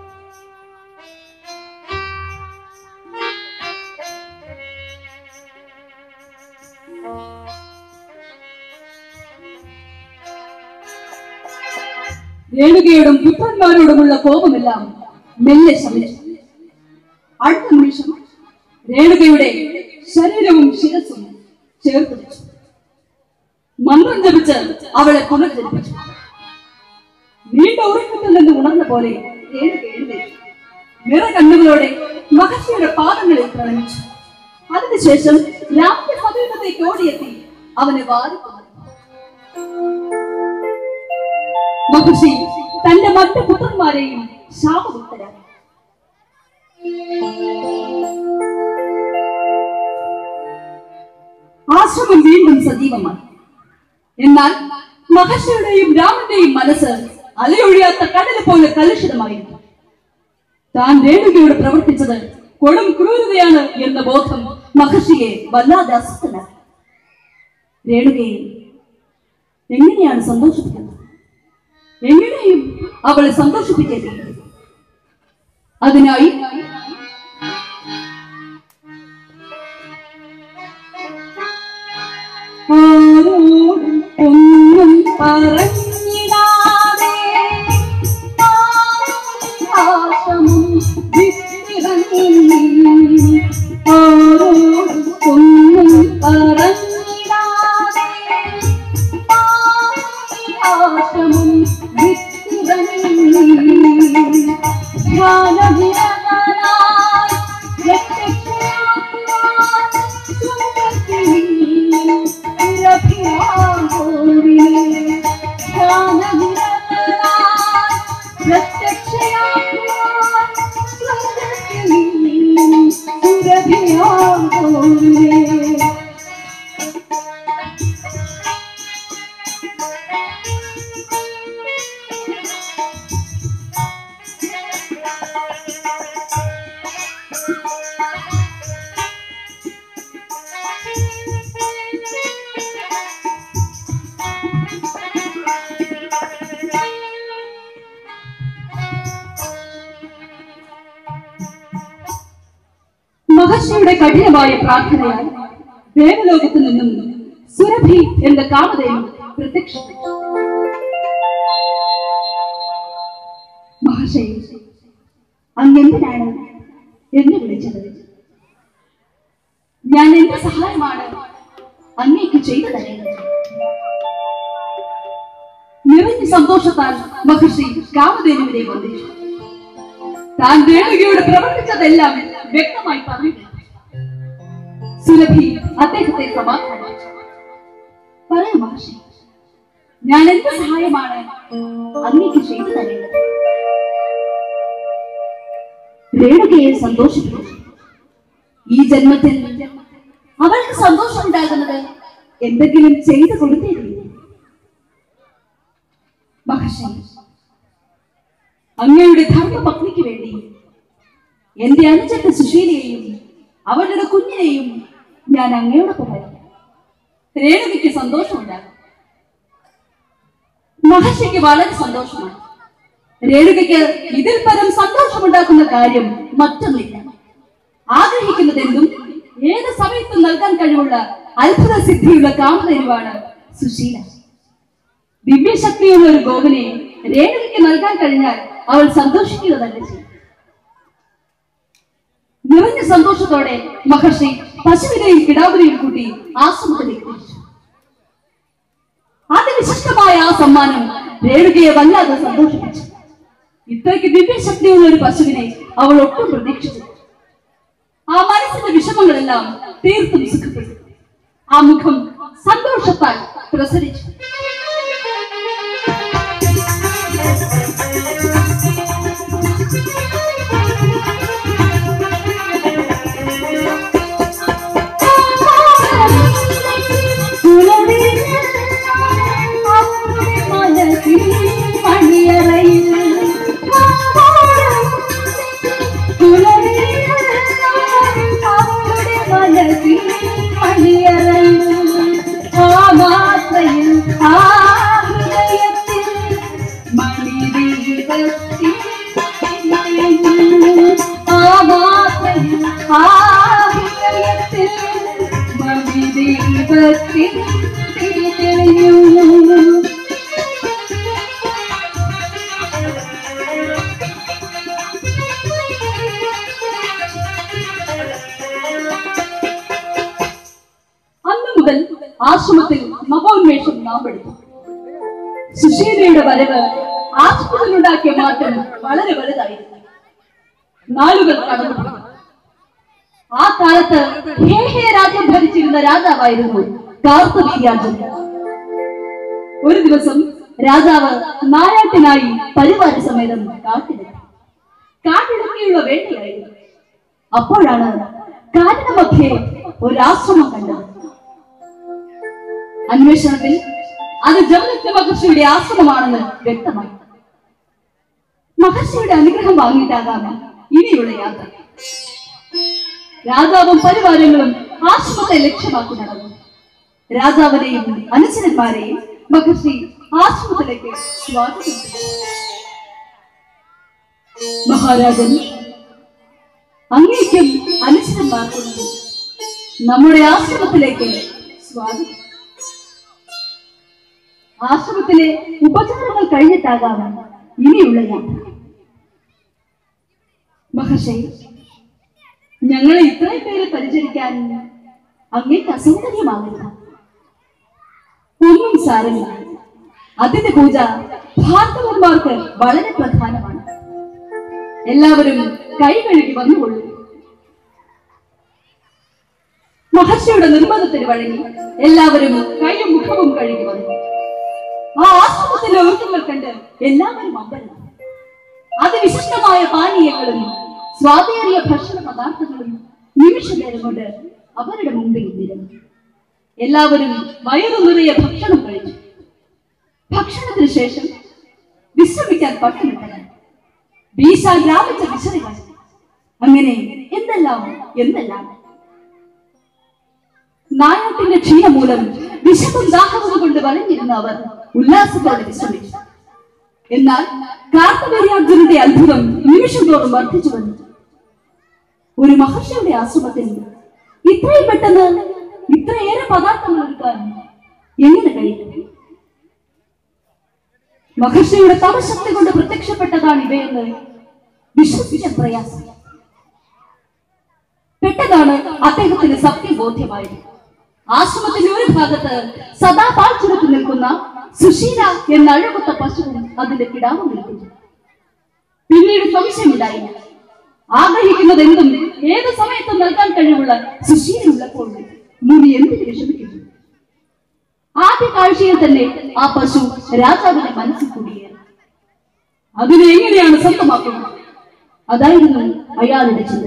രേണുകയോടും പുത്രന്മാരോടുമുള്ള കോപമെല്ലാം മെല്ലെ ശമിച്ചു. അടുത്ത നിമിഷം രേണുകയുടെ ശരീരവും ശിരസും ചേർത്ത് വെച്ചു. മന്ത്രം ജപിച്ച് അവളെ പുനർജനിപ്പിച്ചു. നീണ്ട ഉറക്കത്തിൽ നിന്ന് ഉണർന്ന പോലെ രേണുക എഴുന്നേറ്റു. നിറകണ്ണുകളോടെ മഹർഷിയുടെ പാദങ്ങളിൽ പ്രണമിച്ചു. അതിനുശേഷം രാമന്റെ സമീപത്തേക്ക് ഓടിയെത്തി അവനെ വാരി. മഹർഷി തന്റെ മറ്റു പുത്രന്മാരെയും ശാപമുക്തരാക്കി. ആശ്രമം വീണ്ടും സജീവമായി. എന്നാൽ മഹർഷിയുടെയും രാമന്റെയും മനസ്സ് അലയൊഴിയാത്ത കടല് പോലെ കലുഷിതമായിരുന്നു. താൻ രേണുകയോട് പ്രവർത്തിച്ചത് കൊടും ക്രൂരതയാണ് എന്ന ബോധം മഹർഷിയെ വല്ലാതെ അസ്വസ്ഥനാക്കി. രേണുകയെ എങ്ങനെയാണ് സന്തോഷിപ്പിക്കുന്നത്? എങ്ങനെയും അവളെ സന്തോഷിപ്പിക്കേണ്ടി. അതിനായി ഒന്നും പറഞ്ഞിടാതെ ഒന്നും പറഞ്ഞിടാതെ ആശ്രമം മഹർഷിയുടെ കഠിനമായ പ്രാർത്ഥനയാൽ ദേവലോകത്തു നിന്നും സുരഭി എന്ന കാമധേനു പ്രത്യക്ഷപ്പെട്ടു. മഹർഷി, അങ്ങെന്തിനാണ് എന്നെ വിളിച്ചത്? ഞാൻ എന്ത് സഹായമാണ് അങ്ങേക്ക് ചെയ്തു തരേണ്ടത്? നിറഞ്ഞ സന്തോഷത്താൽ മഹർഷി കാമധേനുവിനെ വന്ദിച്ചു. താൻ രേണുകയോട് പ്രവർത്തിച്ചതെല്ലാം വ്യക്തമായി പറഞ്ഞു. സുരഭി അദ്ദേഹത്തെ സമാധാനിച്ചു. പറയൂ മഹർഷി, ഞാൻ എന്ത് സഹായമാണ് അങ്ങേക്ക് ചെയ്തു തരേണ്ടത്? രേണുകയെ സന്തോഷിപ്പിച്ചു. ഈ ജന്മത്തിൽ അവൾക്ക് സന്തോഷം ഉണ്ടാകുന്നത് എന്തെങ്കിലും ചെയ്തു കൊടുത്തേക്കില്ല. മഹർഷി, അങ്ങയുടെ ധർമ്മപത്നിക്ക് വേണ്ടി എന്റെ അനുജന്റെ സുശീലയെയും അവളുടെ കുഞ്ഞിനെയും ഞാൻ അങ്ങയോടൊപ്പം വരാം. രേണുകയ്ക്ക് സന്തോഷമുണ്ടാകും. മഹർഷിക്ക് വളരെ സന്തോഷമാണ്. രേണുകയ്ക്ക് ഇതിൽ പരം സന്തോഷമുണ്ടാക്കുന്ന കാര്യം മറ്റൊന്നില്ല. ആഗ്രഹിക്കുന്നതെന്തും ഏത് സമയത്തും നൽകാൻ കഴിവുള്ള അത്ഭുത സിദ്ധിയുള്ള കാമധേനുവാണ് സുശീല. ദിവ്യശക്തിയുള്ള ഒരു ഗോപനെ രേണുകയ്ക്ക് നൽകാൻ കഴിഞ്ഞാൽ അവൾ സന്തോഷിക്കുക തന്നെ ചെയ്യും. നിറഞ്ഞ സന്തോഷത്തോടെ മഹർഷി പശുവിനെയും കിടാവിനെയും കൂട്ടി ആശ്രമത്തിലേക്ക് തിരിച്ചു. അതിവിശിഷ്ടമായ ആ സമ്മാനം രേണുകയെ വല്ലാതെ സന്തോഷിപ്പിച്ചു. ഇത്രയ്ക്ക് ദിവ്യശക്തിയുള്ള ഒരു പശുവിനെ അവൾ ഒട്ടും പ്രതീക്ഷിച്ചു. ആ മനസ്സിന്റെ വിഷമങ്ങളെല്ലാം തീർത്തും സുഖപ്പെട്ടു. ആ മുഖം സന്തോഷത്താൽ പ്രസരിച്ചു. ആശ്രമത്തിൽ മഹോന്മേഷം നാം എടുത്തു. സുശീലയുടെ വരവ് ആശ്രമത്തിലുണ്ടാക്കിയ മാറ്റം വളരെ വലുതായിരുന്നു. നാളുകൾ കടന്നു. ആ കാലത്ത് ഹേഹേ രാജ്യം ഭരിച്ചിരുന്ന രാജാവായിരുന്നു കാർത്തവീര്യാർജുനൻ. ഒരു ദിവസം രാജാവ് നായാട്ടിനായി പരിവാര സമേതം കാട്ടിലെത്തി. കാട്ടിലൊക്കെയുള്ള വേട്ടയായിരുന്നു. അപ്പോഴാണ് കാടിന് മധ്യേ ഒരാശ്രമം കണ്ടത്. അന്വേഷണത്തിൽ അത് ജമദഗ്നി മഹർഷിയുടെ ആശ്രമമാണെന്ന് വ്യക്തമായി. മഹർഷിയുടെ അനുഗ്രഹം വാങ്ങിയിട്ടാകാം ഇനിയുള്ള യാത്ര. രാജാവും പരിവാരങ്ങളും ആശ്രമത്തെ ലക്ഷ്യമാക്കി നടന്നു. രാജാവിനെയും അനുചരന്മാരെയും മഹർഷി ആശ്രമത്തിലേക്ക് സ്വാഗതം ചെയ്തു. മഹാരാജൻ, അങ്ങേക്കും അനുചരന്മാർക്കും നമ്മുടെ ആശ്രമത്തിലേക്ക് സ്വാഗതം. ആശ്രമത്തിലെ ഉപചാരങ്ങൾ കഴിഞ്ഞിട്ടാകാം ഇനിയുള്ള യാത്ര. മഹർഷി, ഞങ്ങളെ ഇത്രയും പേരെ പരിചരിക്കാൻ അങ്ങേക്ക് അസൗകര്യമാകില്ല. ഒന്നും സാരമില്ല. അതിന്റെ പൂജ ഭാർഗവന്മാർക്ക് വളരെ പ്രധാനമാണ്. എല്ലാവരും കൈ കഴുകി വന്നുകൊള്ളു. മഹർഷിയുടെ നിർബന്ധത്തിന് വഴങ്ങി എല്ലാവരും കൈയും മുഖവും കഴുകി വന്നു. ആ ആശ്രമത്തിലെ ഒരുക്കങ്ങൾ കണ്ട് എല്ലാവരും അമ്പരം. അതിവിശിഷ്ടമായ പാനീയങ്ങളും സ്വാദേറിയ ഭക്ഷണ പദാർത്ഥങ്ങളും നിമിഷ നേരം കൊണ്ട് അവരുടെ മുമ്പിൽ നിരന്നു. എല്ലാവരും വയറു നിറയെ ഭക്ഷണം കഴിച്ചു. ഭക്ഷണത്തിന് ശേഷം വിശ്രമിക്കാൻ പട്ടമിട്ടത് വീശാൻ ലാഭിച്ച വിശറികൾ. അങ്ങനെ എന്തെല്ലാം എന്തെല്ലാം. നായാട്ടിന്റെ ക്ഷീണം മൂലം വിശപ്പും ദാഹവും കൊണ്ട് വലഞ്ഞിരുന്ന അവർ ഉല്ലാസത്തോടെ വിശ്രമിച്ചു. എന്നാൽ കാർത്തവീര്യാർജുനന്റെ അത്ഭുതം നിമിഷം തോറും വർദ്ധിച്ചു വന്നു. ഒരു മഹർഷിയുടെ ആശ്രമത്തിൽ ഇത്രയും പെട്ടെന്ന് ഇത്രയേറെ പദാർത്ഥങ്ങൾ എടുക്കാൻ എങ്ങനെ കഴിയും? മഹർഷിയുടെ തപശക്തി കൊണ്ട് പ്രത്യക്ഷപ്പെട്ടതാണ് ഇവയെന്ന് വിശ്വസിക്കാൻ പ്രയാസം. പെട്ടെന്നാണ് അദ്ദേഹത്തിന് സത്യം ബോധ്യമായത്. ആശ്രമത്തിന്റെ ഒരു ഭാഗത്ത് സദാ പാൽച്ചുരത്ത് നിൽക്കുന്ന സുശീല എന്ന അഴകുത്ത പശുവും അതിന്റെ കിടാവും നിൽക്കുന്നു. പിന്നീട് സംശയമുണ്ടായില്ല. ആഗ്രഹിക്കുന്നത് എന്തും ഏത് സമയത്തും നൽകാൻ കഴിവുള്ള സുശീലയുള്ളപ്പോൾ മുനി എന്തിന് വിഷമിക്കുന്നു? ആദ്യ കാഴ്ചയിൽ തന്നെ ആ പശു രാജാവിന്റെ മനസ്സിൽ കൂടിയേറി. അതിനെ എങ്ങനെയാണ് സ്വന്തമാക്കുന്നത്? അതായിരുന്നു അയാളുടെ ചിന്ത.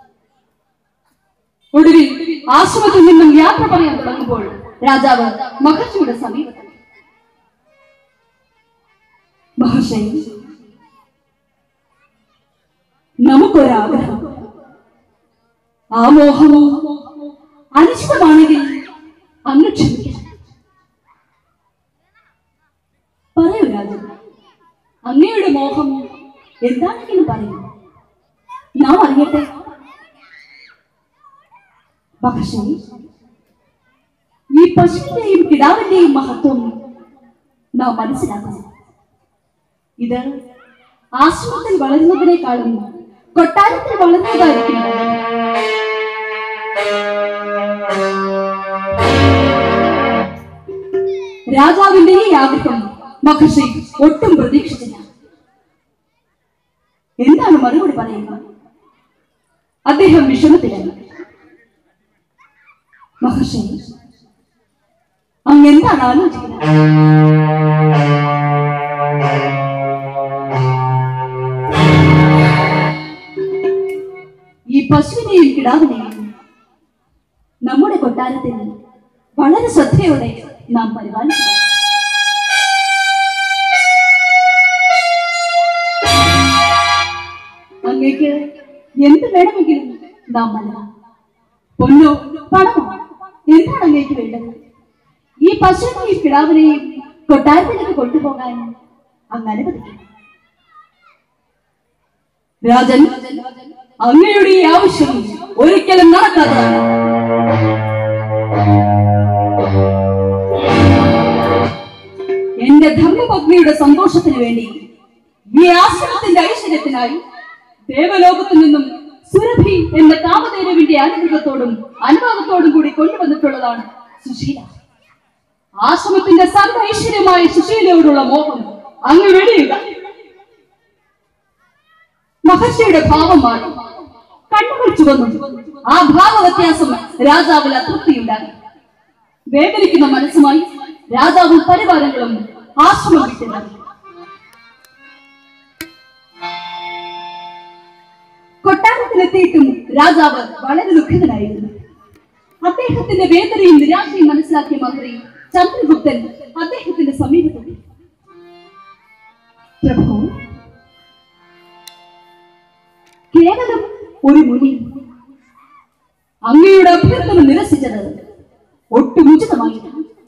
ഒടുവിൽ ആശ്രമത്തിൽ നിന്നും യാത്ര പറയാൻ തുടങ്ങുമ്പോൾ രാജാവ് മഹർഷിയുടെ സമീപത്ത്. മഹർഷി, നമുക്കൊരാഗ്രഹം. ആ മോഹമോ അനിശ്ചിതമാണെങ്കിൽ അങ്ങ് ക്ഷമിക്കണം. പറയൂ രാജൻ, അങ്ങയുടെ മോഹം എന്താണെങ്കിലും പറയൂ, നാം അറിയട്ടെ. മഹർഷി, ഈ പശുവിന്റെയും കിടാവിന്റെയും മഹത്വം നാം മനസ്സിലാക്കണം. ഇത് ആശ്രമത്തിൽ വളരുന്നതിനേക്കാളും കൊട്ടാരത്തിൽ വളരുന്നതായിരിക്കും. രാജാവിന്റെ ഈ ആഗ്രഹം മഹർഷി ഒട്ടും പ്രതീക്ഷിച്ചില്ല. എന്താണ് മറുപടി പറയുക? അദ്ദേഹം വിഷമത്തിലായി. മഹർഷി, അങ്ങ് എന്താണ് ആലോചിക്കുന്നത്? ഈ പശുവിനെയും കിടാവിനെയും നമ്മുടെ കൊട്ടാരത്തിൽ വളരെ ശ്രദ്ധയോടെ നാം പരിപാലിക്കണം. അങ്ങേക്ക് എന്ത് വേണമെങ്കിലും നാം നൽകാം. പൊന്നോ പണമോ എന്താണ് അങ്ങേക്ക് വേണ്ടത്? ഈ പശുവിനെയും കിടാവിനെയും കൊട്ടാരത്തിലേക്ക് കൊണ്ടുപോകാൻ അങ്ങ് അനുവദിക്കണം. രാജൻ, അങ്ങയുടെ ഈ ആവശ്യം ഒരിക്കലും നടക്കാതെ. എന്റെ ധർമ്മപത്നിയുടെ സന്തോഷത്തിന് വേണ്ടി, ഈ ആശ്രമത്തിന്റെ ഐശ്വര്യത്തിനായി ദേവലോകത്തു നിന്നും സുരഭി എന്ന കാമദേവിന്റെ അനുഗ്രഹത്തോടും അനുവാദത്തോടും കൂടി കൊണ്ടുവന്നിട്ടുള്ളതാണ് സുശീല. ആശ്രമത്തിന്റെ സർവ ഐശ്വര്യമായ സുശീലയോടുള്ള മോഹം അങ്ങ് വെടിയുക. മഹർഷിയുടെ ഭാവം മാറി, കണ്ണുകൾ ചുവന്നു. ആ ഭാവ വ്യത്യാസം രാജാവിൽ അതൃപ്തിയുണ്ടായി. വേദനിക്കുന്ന മനസ്സുമായി രാജാവും പരിവാരങ്ങളും ആശ്രമം വിട്ടിറങ്ങി. കൊട്ടാരത്തിലെത്തിയിട്ടും രാജാവ് വളരെ ദുഃഖിതനായിരുന്നു. അദ്ദേഹത്തിന്റെ വേദനയും നിരാശയും മനസ്സിലാക്കിയ മന്ത്രി ചന്ദ്രഗുപ്തൻ അദ്ദേഹത്തിന്റെ സമീപത്തെത്തി. പ്രഭു, കേവലം ഒരു മുനി അങ്ങയുടെ അഭ്യർത്ഥന നിരസിച്ചത് ഒട്ടും ഉചിതമായില്ല.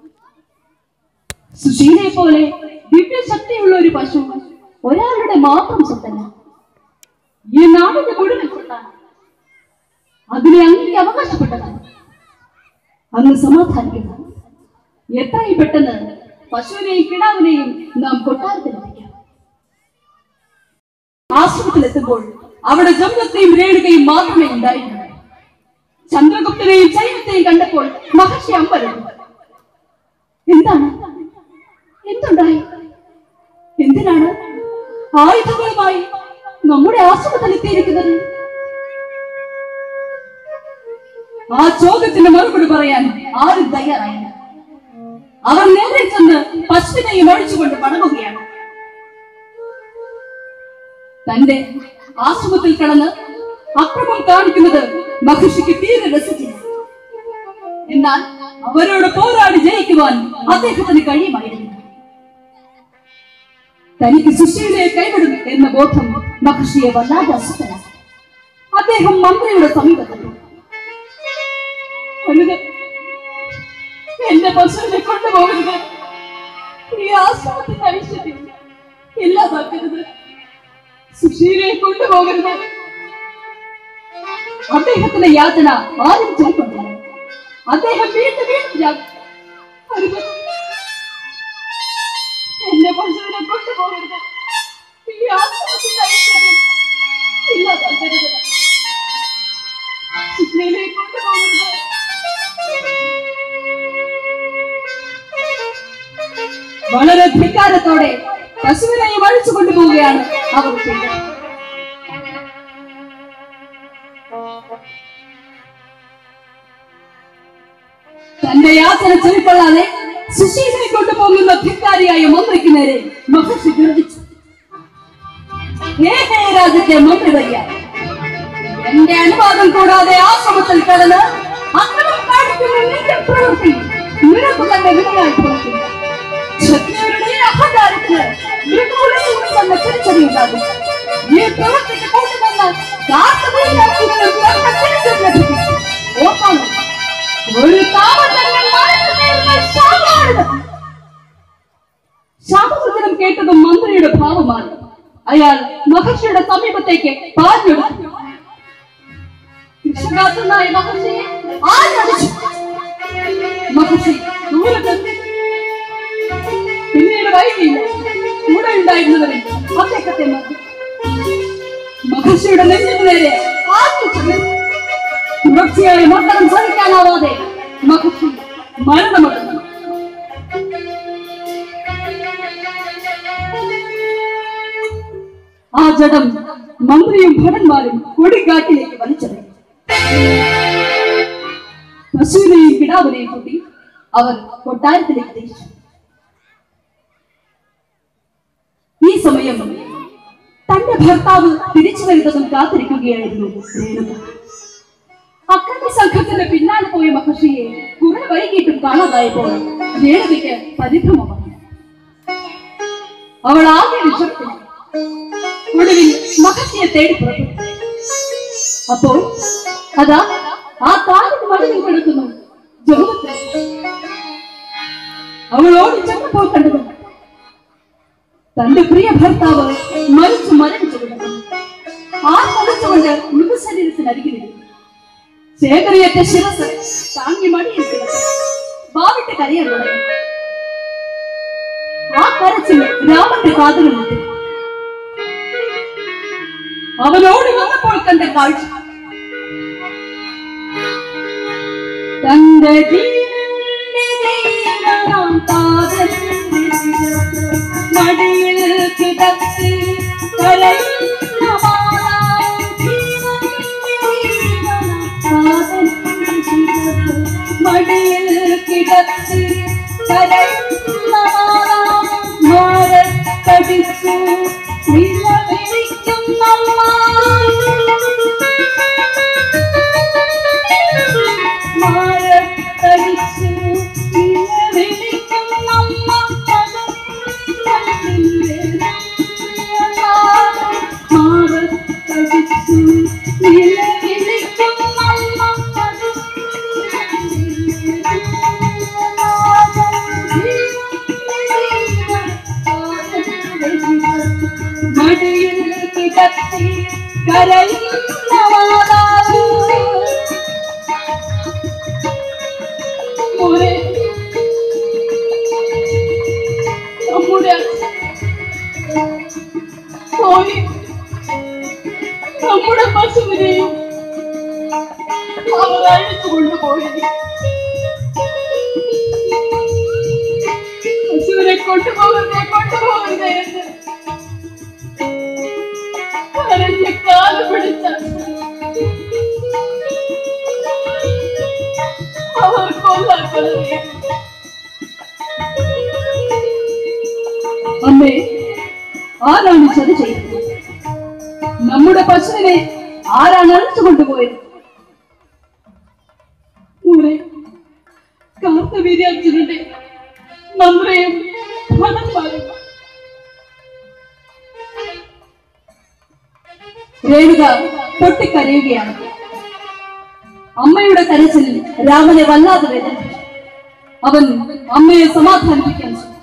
സുശീലയെ പോലെ ദിവ്യശക്തിയുള്ള ഒരു പശു ഒരാളുടെ മാത്രം സ്വത്തല്ല, ഈ നാടിന്റെ മുഴുവൻ സ്വത്താണ്. അതിനെ അങ്ങേക്ക് അവകാശപ്പെട്ടതാണ്. അങ്ങ് സമാധാനിക്കുക. എത്രയും പെട്ടെന്ന് പശുവിനെയും കിടാവിനെയും നാം കൊട്ടാരത്തിലെത്തിക്കാം. ആശ്രമത്തിലെത്തുമ്പോൾ അവിടെ ജംഗത്തെയും രേണുകയും മാത്രമേ ഉണ്ടായിരുന്നു. ചന്ദ്രഗുപ്തനെയും ചൈനത്തെയും കണ്ടപ്പോൾ മഹർഷി അമ്പരന്നു. എന്താണ്? എന്തുണ്ടായി? എന്തിനാണ് ആയുധങ്ങളുമായി നമ്മുടെ ആശ്രമത്തിൽ എത്തിയിരിക്കുന്നത്? ആ ചോദ്യത്തിന് മറുപടി പറയാൻ ആരും തയ്യാറായില്ല. അവർ നേരെ ചെന്ന് പശുവിനെയും ഒഴിച്ചുകൊണ്ട് മടങ്ങുകയാണ്. തന്റെ ആശ്രമത്തിൽ കടന്ന് അക്രമം കാണിക്കുന്നത് മഹർഷിക്ക് തീരെ രസിച്ചില്ല. എന്നാൽ അവരോട് പോരാടി ജയിക്കുവാൻ അദ്ദേഹത്തിന് കഴിയുമായിരുന്നു. തനിക്ക് സുശീലയെ കൈവിടും എന്ന ബോധം മഹർഷിയെ വല്ലാതെ അസ്വസ്ഥനാക്കി. അദ്ദേഹം മന്ത്രിയുടെ സമീപത്തെത്തി. എന്റെ പശുവിനെ കൊണ്ടുപോകരുത്. ഈ ആശ്രമത്തിന്റെ ഐശ്വര്യം ഇല്ലാതാക്കരുത്. സുശീലയെ കൊണ്ടുപോകരുത്. അദ്ദേഹത്തിന്റെ യാതന ആരും ചെറുക്കൊണ്ടില്ല. അദ്ദേഹം വീണ്ടും എന്റെ പശുവിനെ കൊണ്ടുപോകരുത്, ഈ ആശ്രമത്തിന്റെ ഐശ്വര്യം ഇല്ലാതാക്കരുത്, ശിക്ഷയിലേക്ക് കൊണ്ടുപോകരുത്. വളരെ ധിക്കാരത്തോടെ പശുവിനെ വഴിച്ചു കൊണ്ടുപോവുകയാണ് അവർ ചെയ്തത്. തന്റെ യാത്ര ചെറുക്കൊള്ളാതെ സുശീലനെ കൊണ്ടുപോകുന്ന ധിക്കാരിയായ മന്ത്രിക്ക് നേരെ മഹർഷി ഗർജിച്ചു. രാജ്യത്തെ മന്ത്രി വരിക, എന്റെ അനുവാദം കൂടാതെ ആശ്രമത്തിൽ കടന്ന് അക്രമം കാണിക്കുന്ന നിന്റെ പ്രവൃത്തി നിനക്ക് തന്നെ വിനയായി പ്രവർത്തിക്കും. ക്ഷത്രിയരുടെ അഹങ്കാരത്തിന് തന്നെ തിരിച്ചറിയുണ്ടാകും. ഈ പ്രവൃത്തിക്ക് കൂട്ടുനിന്നാൽ ഓർക്കണം, ഒരു ശാപവചനം കേട്ടതും മന്ത്രിയുടെ ഭാവമാണ്. അയാൾ മഹർഷിയുടെ സമീപത്തേക്ക് പാഞ്ഞെടുത്തു. കൃഷ്ണകാത്തനായ മഹർഷിയെ ആഞ്ഞടിച്ചു. മഹർഷി ദൂരത്ത്. പിന്നീട് വൈകിയില്ല, കൂടെ ഉണ്ടായിരുന്നവരിൽ അദ്ദേഹത്തെ മഹർഷിയുടെ നെഞ്ചിനു നേരെ തുടർച്ചയായ മർദ്ദനം സഹിക്കാനാവാതെ മഹർഷി മരണമടഞ്ഞു. ആ ജഡം മന്ത്രിയും ഭടന്മാരും കൊടിക്കാട്ടിലേക്ക് വലിച്ചെറിഞ്ഞു. പശുവിനെയും കിടാവിനെയും കൂട്ടി അവർ കൊട്ടാരത്തിലേക്ക് തിരിച്ചു. ഈ സമയം തന്റെ ഭർത്താവ് തിരിച്ചു വരുന്നതും കാത്തിരിക്കുകയായിരുന്നു രേണുക. അക്രമി സംഘത്തിന്റെ പിന്നാലെ പോയ മഹർഷിയെ കുറെ വൈകിട്ടും കാണാതായപ്പോൾ രേണുകയ്ക്ക് പരിഭ്രമമായി. അവൾ ആകെ വിഷമത്തിലായി. ഒടുവിൽ മഹർഷിയെ തേടി പുറപ്പെട്ടു. അപ്പോൾ അതാ ആ കാലിന് മടിയിൽ കിടക്കുന്നു ജഗദത്തൻ. അവൾ ഓടിച്ചെന്നപ്പോൾ കണ്ടത് തന്റെ പ്രിയ ഭർത്താവ് മരിച്ചു കിടന്നു. ആ മരിച്ചുകൊണ്ട് മൃതശരീരത്തിനരികിലിരുന്നു. ശേഖരിയേറ്റ ശിരസ് താങ്ങി മടിയിൽ കിടന്നു. വാവിട്ട് കരയാൻ തുടങ്ങി. ആ കരച്ചിൽ രാമന്റെ കാതുകൾ മുട്ടി. അവനോട് വന്നപ്പോൾ കണ്ട കാഴ്ച തന്റെ മടിയിൽ കിടത്തി മടിയിൽ കിടത്തി കടിച്ചു നിലവിളിക്കും അമ്മ. കടിച്ചു നിലവിളിക്കും അമ്മ. കടിച്ചു നിലവിളിക്കും അമ്മ. മടിയിൽ കിടത്തി കരയുന്ന മാതാവ്. നമ്മുടെ പശുവിനെയും അവർ അഴിച്ചു കൊണ്ടുപോയി. പശുവിനെ കൊണ്ടുപോകരുതേ എന്ന് കരഞ്ഞ് കാല് പിടിച്ച അവർ കൊല്ലാക്കളെ. അമ്മേ, ആരാണ് ചതി ചെയ്തത്? നമ്മുടെ പശുവിനെ ആരാണ് അഴിച്ചു കൊണ്ടുപോയത്? കാർത്തവീര്യ അച്ഛനുടെ മന്ത്രിയും ഭടന്മാരും. രേണുക പൊട്ടിക്കരയുകയാണ്. അമ്മയുടെ കരച്ചിൽ രാമനെ വല്ലാതെ വേദനിപ്പിച്ചു. അവൻ അമ്മയെ സമാധാനിപ്പിക്കാൻ ശ്രമിച്ചു.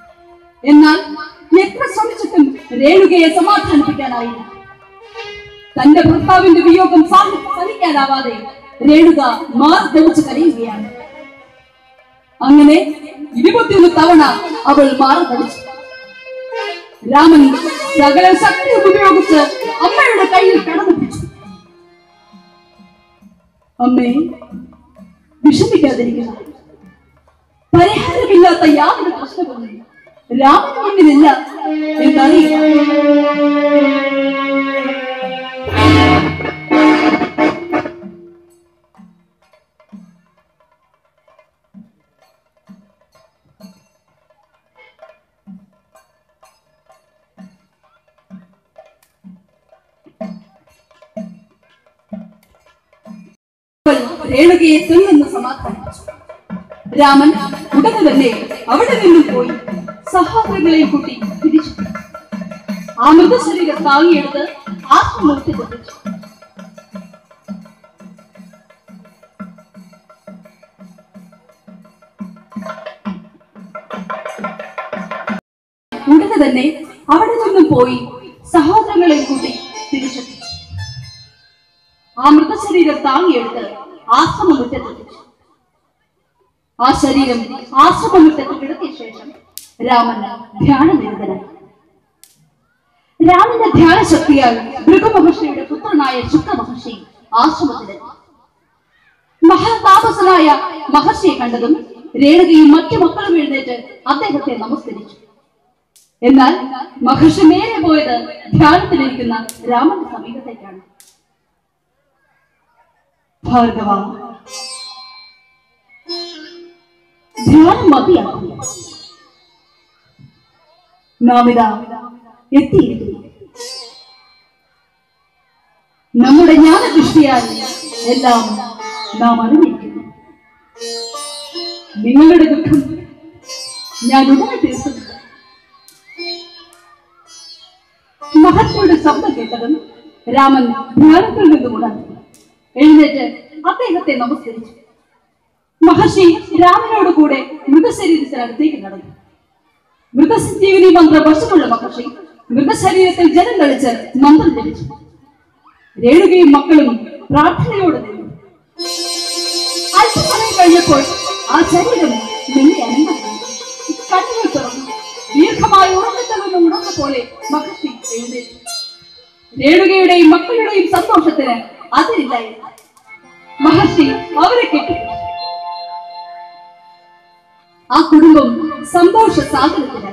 എന്നാൽ എത്ര ശ്രമിച്ചിട്ടും രേണുകയെ സമാധാനിപ്പിക്കാനായില്ല. തന്റെ ഭർത്താവിന്റെ വിയോഗം സഹിക്കാനാവാതെ രേണുക മാർദ്ദവിച്ച് കരയുകയാണ്. അങ്ങനെ 21 തവണ അവൾ മാർദ്ദവിച്ചു. രാമൻ സകല ശക്തിയും ഉപയോഗിച്ച് അമ്മയുടെ കയ്യിൽ കടന്നു പിടിച്ചു. അമ്മേ, വിഷമിക്കാതിരിക്കുക. പരിഹാരമില്ലാത്ത യാതൊരു പ്രശ്നങ്ങളും രാമന് മുന്നിലില്ല എന്നറിയുക. രേണുകയെ തുല്ലുന്ന സമാധാനിച്ചു. രാമൻ ഉടനെ തന്നെ അവിടെ നിന്നും പോയി സഹോദരങ്ങളെ കൂട്ടി തിരിച്ചു. ആ മൃതശരീരം താങ്ങിയെടുത്ത് ആത്മഹത്യ കൊണ്ടിച്ചു. ഉടനെ തന്നെ അവിടെ നിന്നും പോയി സഹോദരങ്ങളെ കൂട്ടി തിരിച്ചെത്തി. ആ മൃതശരീരം താങ്ങിയെടുത്ത് ആശ്രമമുറ്റത്തെത്തിച്ചു. ആ ശരീരം ആശ്രമമുറ്റത്ത് കിടത്തിയ ശേഷം രാമൻ ധ്യാനനിരതനായി. രാമന്റെ ധ്യാനശക്തിയാൽ ഭൃഗുമഹർഷിയുടെ പുത്രനായ ശുക്രമഹർഷി ആശ്രമത്തിലെത്തി. മഹാതാപസനായ മഹർഷിയെ കണ്ടതും രേണുകയും മറ്റു മക്കളും എഴുന്നേറ്റ് അദ്ദേഹത്തെ നമസ്കരിച്ചു. എന്നാൽ മഹർഷി നേരെ പോയത് ധ്യാനത്തിലിരിക്കുന്ന രാമന്റെ സമീപത്തേക്കാണ്. ഭാർഗവ, ധ്യാനം മതിയാക്കുക. നാം ഇതാ എത്തിയിരിക്കുന്നു. നമ്മുടെ ജ്ഞാനദൃഷ്ടിയാൽ എല്ലാം നാം അറിഞ്ഞിരിക്കുന്നു. നിങ്ങളുടെ ദുഃഖം ഞാൻ ഉടനെ തീർക്കുന്നുണ്ട്. മഹർഷിയുടെ ശബ്ദം കേട്ടതും രാമൻ ധ്യാനത്തിൽ നിന്നും ഉണർന്നു. എഴുന്നേറ്റ് അദ്ദേഹത്തെ നമസ്കരിച്ചു. മഹർഷി രാമനോട് കൂടെ മൃതശരീരത്തിനടുത്തേക്ക് നടന്നു. മൃതസഞ്ജീവനി മന്ത്രം വശമുള്ള മഹർഷി മൃതശരീരത്തിൽ ജലം തളിച്ച് മന്ത്രം ജപിച്ചു. രേണുകയും മക്കളും പ്രാർത്ഥനയോടെ നിന്നു. അല്പസമയം കഴിഞ്ഞപ്പോൾ ആ ശരീരം നിന്നെ അനങ്ങുന്നു. കണ്ണുകൾ തുറന്നു. ദീർഘമായി ഉറക്കത്തിൽ നിന്ന് ഉണർന്ന പോലെ മഹർഷി എഴുന്നേറ്റു. രേണുകയുടെയും മക്കളുടെയും സന്തോഷത്തിന് അതിരില്ലായിരുന്നു. മഹർഷി അവരെ കെട്ടിപ്പിടിച്ചു. ആ കുടുംബം സന്തോഷ സാഗരത്തിലായി.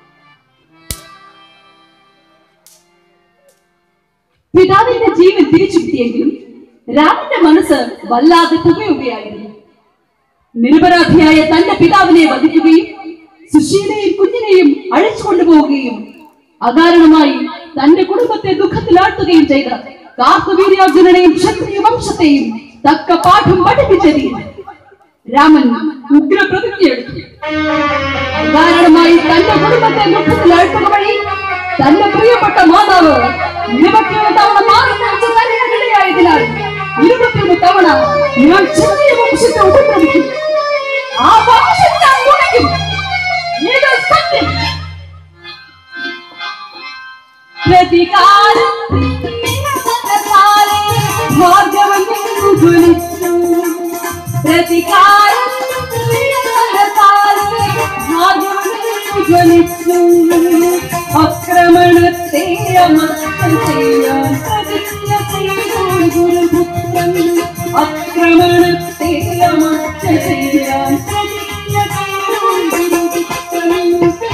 പിതാവിന്റെ ജീവൻ തിരിച്ചു കിട്ടിയെങ്കിലും രാമന്റെ മനസ്സ് വല്ലാതെ പുകയുകയായിരുന്നു. നിരപരാധിയായ തന്റെ പിതാവിനെ വധിക്കുകയും സുശീലയും കുഞ്ഞിനെയും അഴിച്ചു കൊണ്ടുപോവുകയും അകാരണമായി തന്റെ കുടുംബത്തെ ദുഃഖത്തിലാഴ്ത്തുകയും ചെയ്ത കാർത്തവീര്യാർജുനനെയും ക്ഷത്രിയ വംശത്തെയും തക്ക പാഠം പഠിപ്പിച്ചതിൽ രാമൻ ഉഗ്രപ്രതിജ്ഞയെടുത്തു. അകാരണമായി തന്റെ കുടുംബത്തെ ദുഃഖത്തിലാഴ്ത്തുക വഴി തന്റെ പ്രിയപ്പെട്ട മാതാവ് 21 തവണ മാറിയായതിനാൽ 21 തവണ ഞാൻ ക്ഷത്രിയ വംശത്തെ ഉപദ്രവിക്കും. ആ വംശം ഞാൻ മുടക്കും. ഇത് സത്യം. പ്രതികാരം ഭാർഗവൻ ജ്വലിച്ചു. പ്രതികാരം ജ്വലിച്ചു. ആക്രമണത്തെ അമർച്ച ചെയ്യാൻ പ്രതിജ്ഞ ചെയ്തു ഗുരുപുത്രൻ. ആക്രമണത്തെ അമർച്ച ചെയ്യാൻ പ്രതിജ്ഞ ചെയ്തു ഗുരുപുത്രൻ.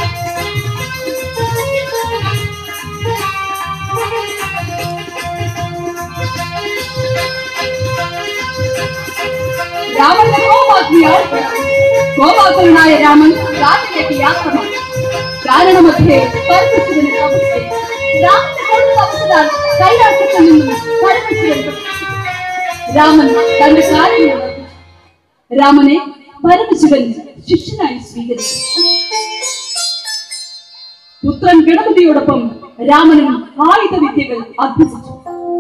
രാമന്റെ കോപാകുലനായ രാമൻ കാട്ടിലേക്ക് യാത്രമായി. കാരണമധ്യേ പരമശിവന് തപസ്സേ. രാമന്റെ കൊടുത്ത തപസ്സിനാൽ കൈലാസത്തിൽ നിന്നും പരമശിവൻ രാമൻ തന്റെ കാര്യം രാമനെ പരമശിവൻ ശിഷ്യനായി സ്വീകരിച്ചു. പുത്രൻ ഗണപതിയോടൊപ്പം രാമനും ആയുധ വിദ്യകൾ അഭ്യസിച്ചു.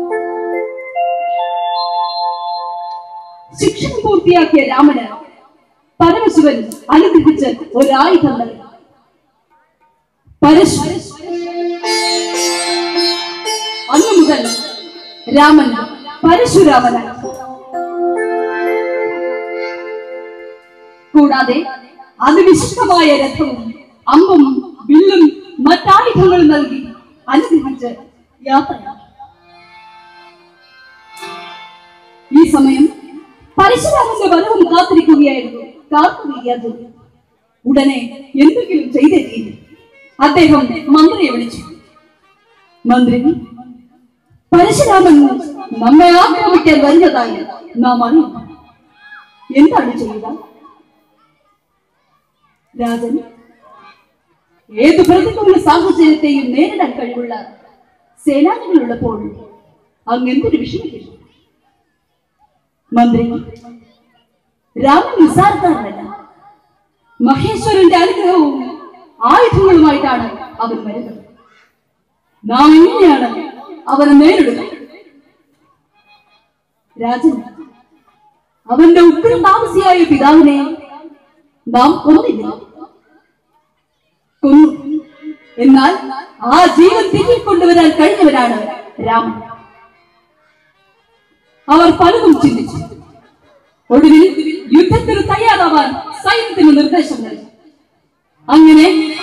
ശിക്ഷണം പൂർത്തിയാക്കിയ രാമന് പരമശിവൻ അനുഗ്രഹിച്ച് ഒരായുധം നൽകി. അന്നു മുതൽ രാമൻ പരശുരാമനായി. കൂടാതെ അതിവിശിഷ്ടമായ രഥവും അമ്പും വില്ലും മറ്റായുധങ്ങളും നൽകി അനുഗ്രഹിച്ച് യാത്രയാക്കി. ഈ സമയം പരശുരാമന്റെ വരവും കാത്തിരിക്കുകയായിരുന്നു കാർത്തികേയാർജുനൻ. ഉടനെ എന്തെങ്കിലും ചെയ്തേ തീരും. അദ്ദേഹം മന്ത്രിയെ വിളിച്ചു. മന്ത്രി, പരശുരാമൻ നമ്മെ ആക്രമിക്കാൻ വരുന്നതായി നാം അറിയുന്നു. എന്താണ് ചെയ്യുക? രാജൻ, ഏത് പ്രതികൂല സാഹചര്യത്തെയും നേരിടാൻ കഴിവുള്ള സേനാനികളുള്ളപ്പോൾ അങ്ങെന്തൊരു വിഷമിക്കുന്നു. മന്ത്രി, രാമൻ നിസ്സാരക്കാരനല്ല. മഹേശ്വരന്റെ അനുഗ്രഹവും ആയുധങ്ങളുമായിട്ടാണ് അവൻ വരുന്നത്. നാം എങ്ങനെയാണ് അവനെ നേരിടുക? രാജൻ, അവന്റെ ഉഗ്രം താമസിയായ പിതാവിനെ നാം കൊന്നില്ല. കൊന്നു. എന്നാൽ ആ ജീവൻ തിരികെ കൊണ്ടുവരാൻ കഴിഞ്ഞവരാണ് രാമൻ. അവർ പലതും ചിന്തിച്ചു. ഒടുവിൽ യുദ്ധത്തിന് തയ്യാറാവാൻ സൈന്യത്തിന് നിർദ്ദേശം നൽകി. അങ്ങനെ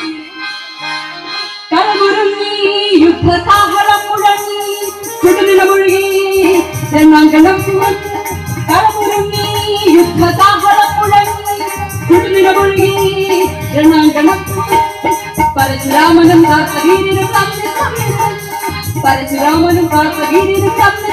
കരമുരുങ്ങി യുദ്ധകാഹളം മുഴങ്ങി ചുടുനിലമൊഴുകി രണ്ടാങ്കണം കരമുരുങ്ങി യുദ്ധകാഹളം മുഴങ്ങി ചുടുനിലമൊഴുകി രണ്ടാങ്കണം പരശുരാമനും കാർത്തവീര്യനും തമ്മിൽ പരശുരാമനും കാർത്തവീര്യനും തമ്മിൽ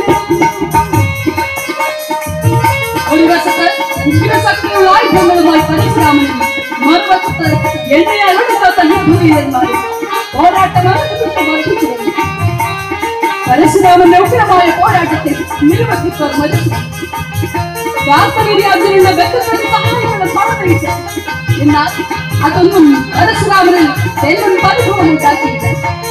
ഒരു വശത്ത് ഉഗ്രശക്തിയുള്ള ആയുധങ്ങളുമായി പരശുരാമനും മറുവശത്ത് എണ്ണയാൽ ഒടുക്കാത്ത യുദ്ധവീരന്മാരും പോരാട്ടം വർദ്ധിച്ചു വന്നു. പരശുരാമന്റെ ഉഗ്രമായ പോരാട്ടത്തിൽ നിരവധി പേർ മരിച്ചു. കാർത്തവീര്യാർജുനന്റെ ബന്ധുക്കളും സഹായികളും പണമഴിച്ചു. എന്നാൽ അതൊന്നും പരശുരാമനിൽ തെല്ലും പരിഭവം ഉണ്ടാക്കിയില്ല.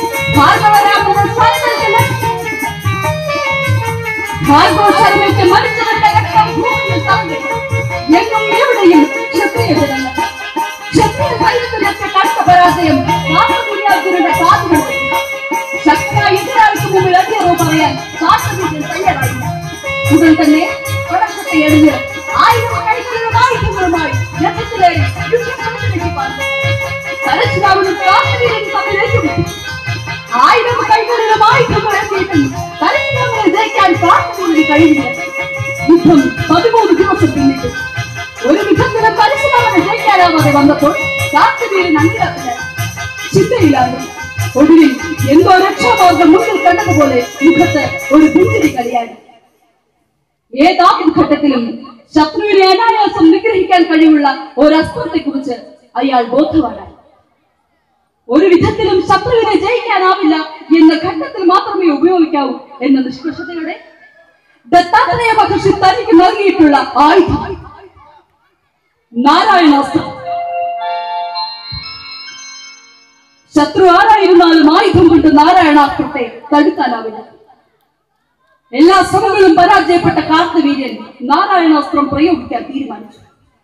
ഭാർഗവശർമ്മയ്ക്ക് മരിച്ചവരുടെ രക്തം ഭൂമിയിൽ തങ്ങി. എങ്ങും എവിടെയും ക്ഷത്രിയ ജനങ്ങൾ ക്ഷത്രിയ സൈന്യത്തിലൊക്കെ കടുത്ത പരാജയം കാർത്തവീര്യാർജുനന്റെ കാതുകൾ. ശക്തരായ എതിരാളിക്ക് മുമ്പിൽ അധികമോ പറയാൻ കാർത്തവീര്യൻ തയ്യാറായില്ല. ഉടൻ തന്നെ പടക്കത്തെ എറിഞ്ഞ് ആയുധങ്ങളുമായി രഥത്തിലേറി യുദ്ധത്തിലേക്ക് പറഞ്ഞു. പരശുരാമനും കാർത്തവീര്യനും തമ്മിൽ ഏറ്റുമുട്ടി. ആയുധം കൈകളിലും ആയുധങ്ങൾ എത്തിയിട്ടും പരശുരാമനെ ജയിക്കാൻ കാർത്തവീര്യന് കഴിഞ്ഞില്ല. യുദ്ധം 13 ദിവസം പിന്നിട്ടു. ഒരു വിധത്തിലും പരശുരാമനെ ജയിക്കാനാവാതെ വന്നപ്പോൾ കാർത്തവീര്യൻ അംഗീകാരത്തിലായി. ചിന്തയിലാണ്. ഒടുവിൽ എന്തോ രക്ഷാമാർഗം മുന്നിൽ കണ്ടതുപോലെ മുഖത്ത് ഒരു പുഞ്ചിരി കളിയാണ്. ഏതാനും ഘട്ടത്തിലും ശത്രുവിനെ അനായാസം നിഗ്രഹിക്കാൻ കഴിവുള്ള ഒരസ്ത്രത്തെ കുറിച്ച് അയാൾ ബോധവാനായി. ഒരു വിധത്തിലും ശത്രുവിനെ ജയിക്കാനാവില്ല എന്ന ഘട്ടത്തിൽ മാത്രമേ ഉപയോഗിക്കാവൂ എന്ന നിഷ്കർഷതയോടെ ദത്താത്രേയ മഹർഷി തനിക്ക് നൽകിയിട്ടുള്ള ആയുധം നാരായണാസ്ത്രം. ശത്രു ആരായിരുന്നാലും ആയുധം കൊണ്ട് നാരായണാസ്ത്രത്തെ തടുക്കാനാവില്ല. എല്ലാ ശ്രമങ്ങളും പരാജയപ്പെട്ട കാർത്തവീര്യൻ നാരായണാസ്ത്രം പ്രയോഗിക്കാൻ തീരുമാനിച്ചു.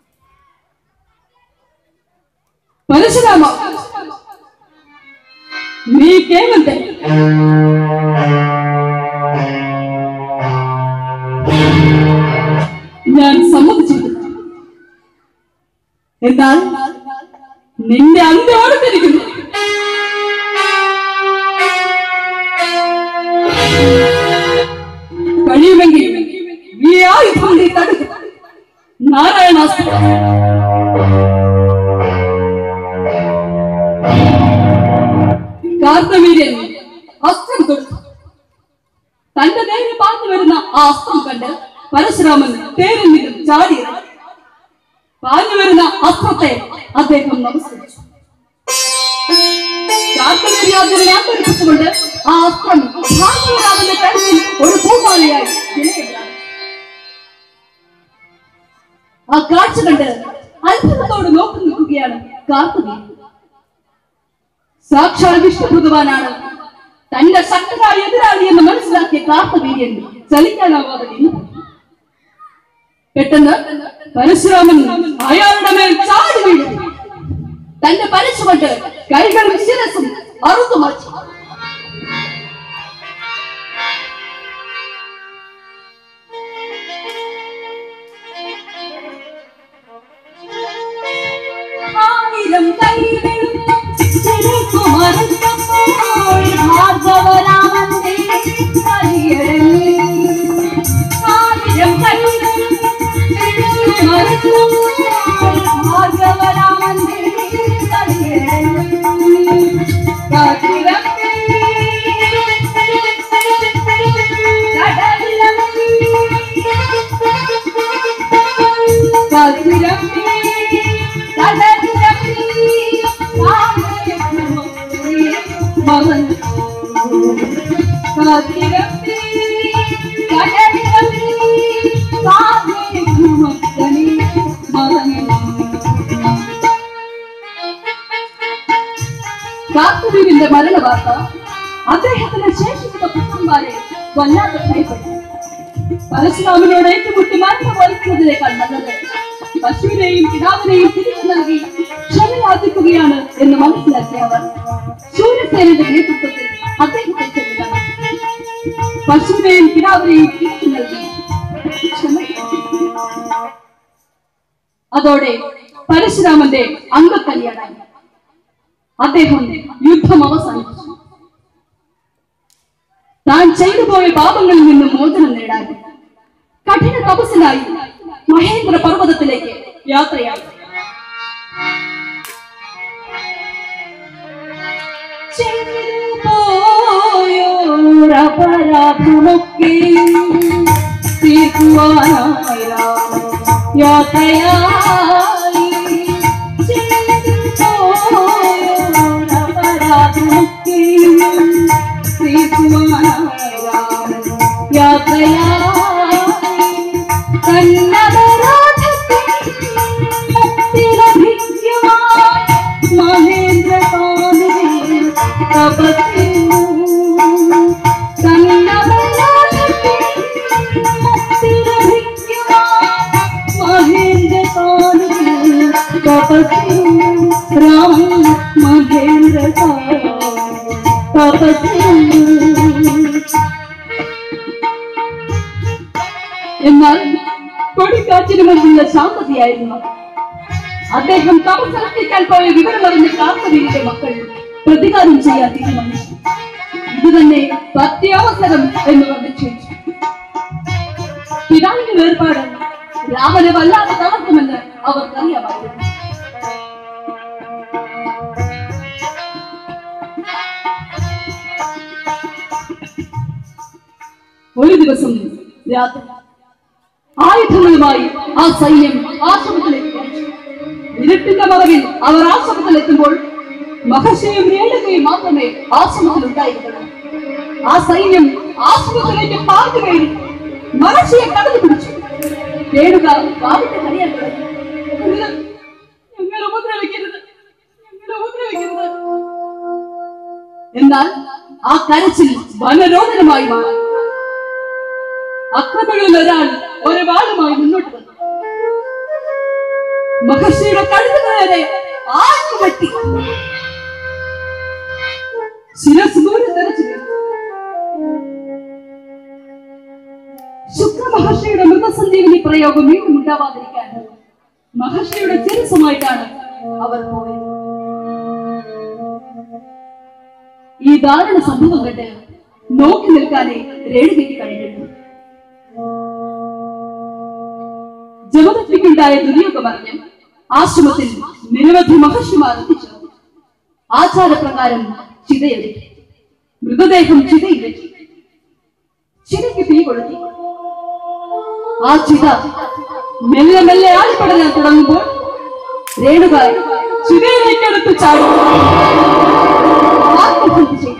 പരശുരാമ, നീ കേമന്തൻ. ഞാൻ സമ്മതിച്ചിരിക്കുന്നു. എന്നാൽ നിന്റെ അന്ത്യം അടുത്തിരിക്കുന്നു. കഴിയുമെങ്കിൽ ഈ ആയുധം നീ തടുക്കുക. നാരായണാസ്ത്രം. കാർത്തവീര്യൻ അസ്ത്രം തൊടുത്തു. തന്റെ നേരെ പാഞ്ഞു വരുന്ന ആ അസ്ത്രം കണ്ട് പരശുരാമൻ തേരിൽ നിന്നും ചാടി. പാഞ്ഞു വരുന്ന അസ്ത്രത്തെ അദ്ദേഹം നമസ്കരിച്ചു. കാർത്തവീര്യാർജുനനെ അന്തരിപ്പിച്ചുകൊണ്ട് ആ അസ്ത്രം ഭാർഗവരാമന്റെ കഴുത്തിൽ ഒരു പൂമാലയായി നിലയുണ്ടായി. ആ കാഴ്ച കണ്ട് അത്ഭുതത്തോട് നോക്കി നിൽക്കുകയാണ് കാർത്തവീര്യൻ. സാക്ഷാൽ വിഷ്ണു ഭഗവാനാണ് തന്റെ ശക്തരായ എതിരാളി എന്ന് മനസ്സിലാക്കിയ കാർത്തവീര്യൻ ചലിക്കാനാവാതെ നിന്നു. പെട്ടെന്ന് പരശുരാമൻ അയാളുടെ മേൽ ചാടി വീണു. തന്റെ പരശുകൊണ്ട് കൈകളും ശിരസും അറുത്തു മാറ്റി. കാർത്തുവീരിന്റെ മരണ വാർത്ത അദ്ദേഹത്തിന്റെ ശേഷിക്കുന്ന പുത്രന്മാരെ വല്ലാതെ ഭയപ്പെട്ടു. പരശുരാമനോട് ഏറ്റുമുട്ടി മരണം വഹിക്കുന്നതിനേക്കാൾ നല്ലത് പശുവിനെയും പിതാവിനെയും തിരിച്ചു നൽകി ക്ഷമയാചിക്കുകയാണ് എന്ന് മനസ്സിലാക്കിയ അവർ ശൂരസേനയുടെ നേതൃത്വത്തിൽ അദ്ദേഹത്തെ ചെല്ലുകയാണ്. പശുവിനെയും പിതാവിനെയും തിരിച്ചു നൽകി അതോടെ പരശുരാമന്റെ അംഗക്കല്യാണായി. അദ്ദേഹം യുദ്ധം അവസാനിപ്പിച്ചു. താൻ ചെയ്തുപോയ പാപങ്ങളിൽ നിന്നും മോചനം നേടാൻ കഠിന തപസ്സിനായി മഹേന്ദ്ര പർവ്വതത്തിലേക്ക് യാത്രയായി. അപരാധമൊക്കെ തീർക്കുവാനായി യാത്രയായി. അപരാധമൊക്കെ തീർക്കുവാനായി യാത്രയായി. കന്നപരാധത്തിൽ മുക്തിലഭിക്കുവാൻ മഹേന്ദ്ര തപസ്സിനു. കന്നപരാധത്തിൽ മുക്തിലഭിക്കുവാൻ മഹേന്ദ്ര തപസ്സിനു. രാമൻ മഹേന്ദ്ര തപസ്സിനു. എന്നാൽ കൊടുങ്കാറ്റിന് മുമ്പുള്ള ശാന്തതയായിരുന്നു. അദ്ദേഹം തപസ്സനുഷ്ഠിക്കാൻ പോയ വിവരമറിഞ്ഞ കാർത്തുവീരിന്റെ മക്കൾ പ്രതികാരം ചെയ്യാൻ തീരുമാനിച്ചു. ഇതുതന്നെ പത്യാവസരം എന്ന് വർണ്ണിച്ചു. പിതാവിന്റെ വേർപാട് രാമനെ വല്ലാതെ തളർത്തുമെന്ന് അവർക്കറിയാമായിരുന്നു. ഒരു ദിവസം രാത്രി ആയുധങ്ങളുമായി ആ സൈന്യം ആശ്രമത്തിലേക്ക് പോയി. ഇരുട്ടിന്റെ മറവിൽ അവർ ആശ്രമത്തിലെത്തുമ്പോൾ മഹർഷിയും രേണുകയും മാത്രമേ ആശ്രമത്തിൽ ഉണ്ടായിരുന്നുള്ളൂ. ആ സൈന്യം ആശ്രമത്തിലേക്ക് പാർന്നു കയറി മഹർഷിയെ കടന്നു പിടിച്ചു. രേണുക വാവിട്ട് കരയാൻ തുടങ്ങി. ഉപദ്രവിക്കരുത്. എന്നാൽ ആ കരച്ചിൽ വനരോധനമായി മാറി. അക്രമികളിൽ ഒരാൾ ഒരു വാളുമായി മുന്നോട്ട് വന്നു. മഹർഷിയുടെ കഴുത്തിന് നേരെ ആഞ്ഞു വെട്ടി. ശിരസ് ദൂരെ തെറിച്ചു. ശുക്ര മഹർഷിയുടെ മൃതസഞ്ജീവനി പ്രയോഗം വീണ്ടും ഉണ്ടാവാതിരിക്കാൻ മഹർഷിയുടെ ശിരസുമായിട്ടാണ് അവർ പോയത്. ഈ ദാരുണ സംഭവം കണ്ട് നോക്കി നിൽക്കാനേ രേണുകയ്ക്ക് കഴിഞ്ഞിരുന്നു. ജമദഗ്നിക്കുണ്ടായ ദുര്യോഗമറിഞ്ഞ് ആശ്രമത്തിൽ നിരവധി മഹർഷിമാർ എത്തിച്ചേർന്നു. ആചാരപ്രകാരം ചിതയൊരുക്കി. മൃതദേഹം ചിതയിൽ വെച്ചു. ചിതയ്ക്ക് തീ കൊളുത്തി. ആ ചിത മെല്ലെ മെല്ലെ ആളിപ്പടരാൻ തുടങ്ങുമ്പോൾ രേണുക ചിതയിലേക്കെടുത്ത് ചാടി ആത്മഹത്യ ചെയ്തു.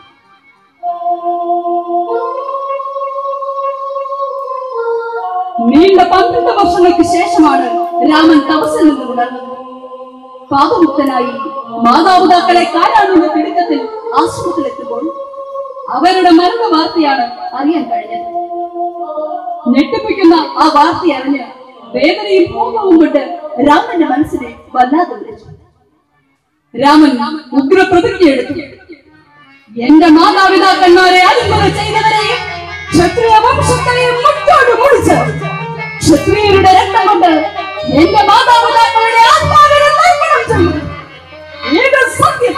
നീണ്ട 12 വർഷങ്ങൾക്ക് ശേഷമാണ് രാമൻ തപസ്സിൽ നിന്ന് ഉണർന്നത്. പാപമുക്തനായി മാതാപിതാക്കളെ കാരാനുള്ള തിടുക്കത്തിൽ ആശ്രമത്തിലെത്തുമ്പോൾ അവരുടെ മരണ വാർത്തയാണ് അറിയാൻ കഴിഞ്ഞത്. ഞെട്ടിപ്പിക്കുന്ന ആ വാർത്ത അറിഞ്ഞ് വേദനയും കോപവും കൊണ്ട് രാമന്റെ മനസ്സിനെ വല്ലാതെ ഉലച്ചു. രാമൻ ഉഗ്രപ്രതിജ്ഞയെടുത്തു. എന്റെ മാതാപിതാക്കന്മാരെ അത്ഭുത ചെയ്തവരെയും ക്ഷത്രിയ വംശത്തെയും മുട്ടോട് മുടിച്ച് ക്ഷത്രിയരുടെ രക്തം കൊണ്ട് എന്റെ മാതാപിതാക്കളുടെ ആത്മാവിനെ തർപ്പണം ചെയ്യും. ഇത് സത്യം.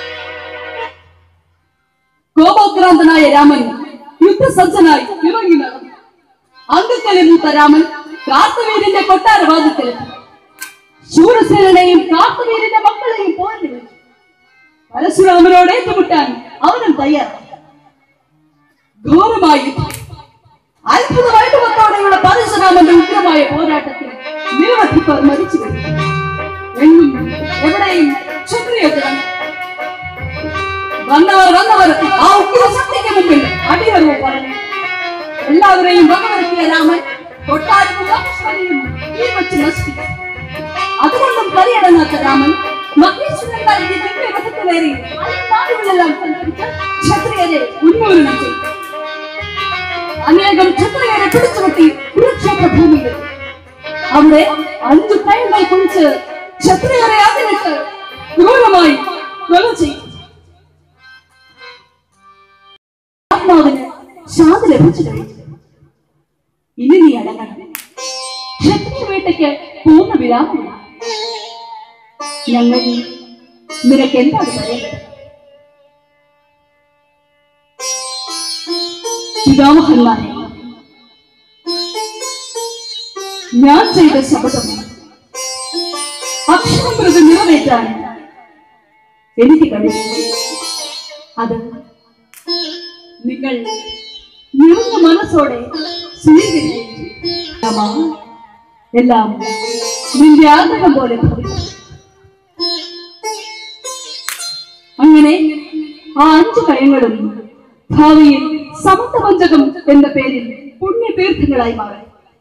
കോപോക്രാന്തനായ രാമൻ യുദ്ധസജ്ജനായി ഇറങ്ങി നടന്നു. അംഗക്കലി മൂത്ത രാമൻ കാർത്തുവീരിന്റെ കൊട്ടാരവാദത്തിലെത്തി. ശൂരസേനയും കാർത്തുവീരിന്റെ മക്കളെയും പോരിന് വിളിച്ചു. പരശുരാമനോട് ഏറ്റുമുട്ടാൻ അവനും തയ്യാറായി. ഘോരമായി അത്ഭുത വൈഭവത്തോടെയുള്ള പരശുരാമന്റെ ഉഗ്രമായ പോരാട്ടത്തിൽ നിരവധി പേർ മരിച്ചു കഴിഞ്ഞു. എങ്ങും എവിടെയും ക്ഷത്രിയ ജനം. വന്നവർ ആ ഉഗ്രശക്തിക്ക് മുമ്പിൽ അടിയറവ് പറഞ്ഞു. എല്ലാവരെയും വകവരുത്തിയ രാമൻ കൊട്ടാരവും ഈ വച്ച് നശിപ്പിച്ചു. അതുകൊണ്ടും കരിയടങ്ങാത്ത രാമൻ മഹേശ്വരൻ നൽകിയ ദിവ്യരഥത്തിലേറി നാടുകളെല്ലാം സഞ്ചരിച്ച് ക്ഷത്രിയരെ ഉന്മൂലനം ചെയ്തു. അനേകം ക്ഷത്രിയരെ പിടിച്ചുപറ്റി കുരുക്ഷേത്ര ഭൂമിയിൽ അവിടെ 5 കൈകൾ കുഴിച്ച് ക്ഷത്രിയരെ അതിലിട്ട് ക്രൂരമായി കൊല ചെയ്തു. ആത്മാവിന് ശാന്തി ലഭിച്ചു കഴിഞ്ഞു. ഇനി നീ അടങ്ങണം. ക്ഷത്രിയ വേട്ടയ്ക്ക് പൂർണ്ണ വിരാമമില്ല. ഞങ്ങൾ നിനക്ക് എന്താണ് പറയേണ്ടത്? പിതാമഹന്മാരെ, ഞാൻ ചെയ്ത ശപഥം അക്ഷരം പ്രതി നിറവേറ്റാൻ എനിക്ക് കഴിയും. അത് നിങ്ങൾ നിറഞ്ഞ മനസ്സോടെ സ്വീകരിക്കും. എല്ലാം നിന്റെ ആഗ്രഹം പോലെ ഭവിക്കും. അങ്ങനെ ആ 5 കയങ്ങളും ഭാവിയിൽ സമന്തപഞ്ചകം എന്ന പേരിൽ പുണ്യതീർത്ഥങ്ങളായി മാറി.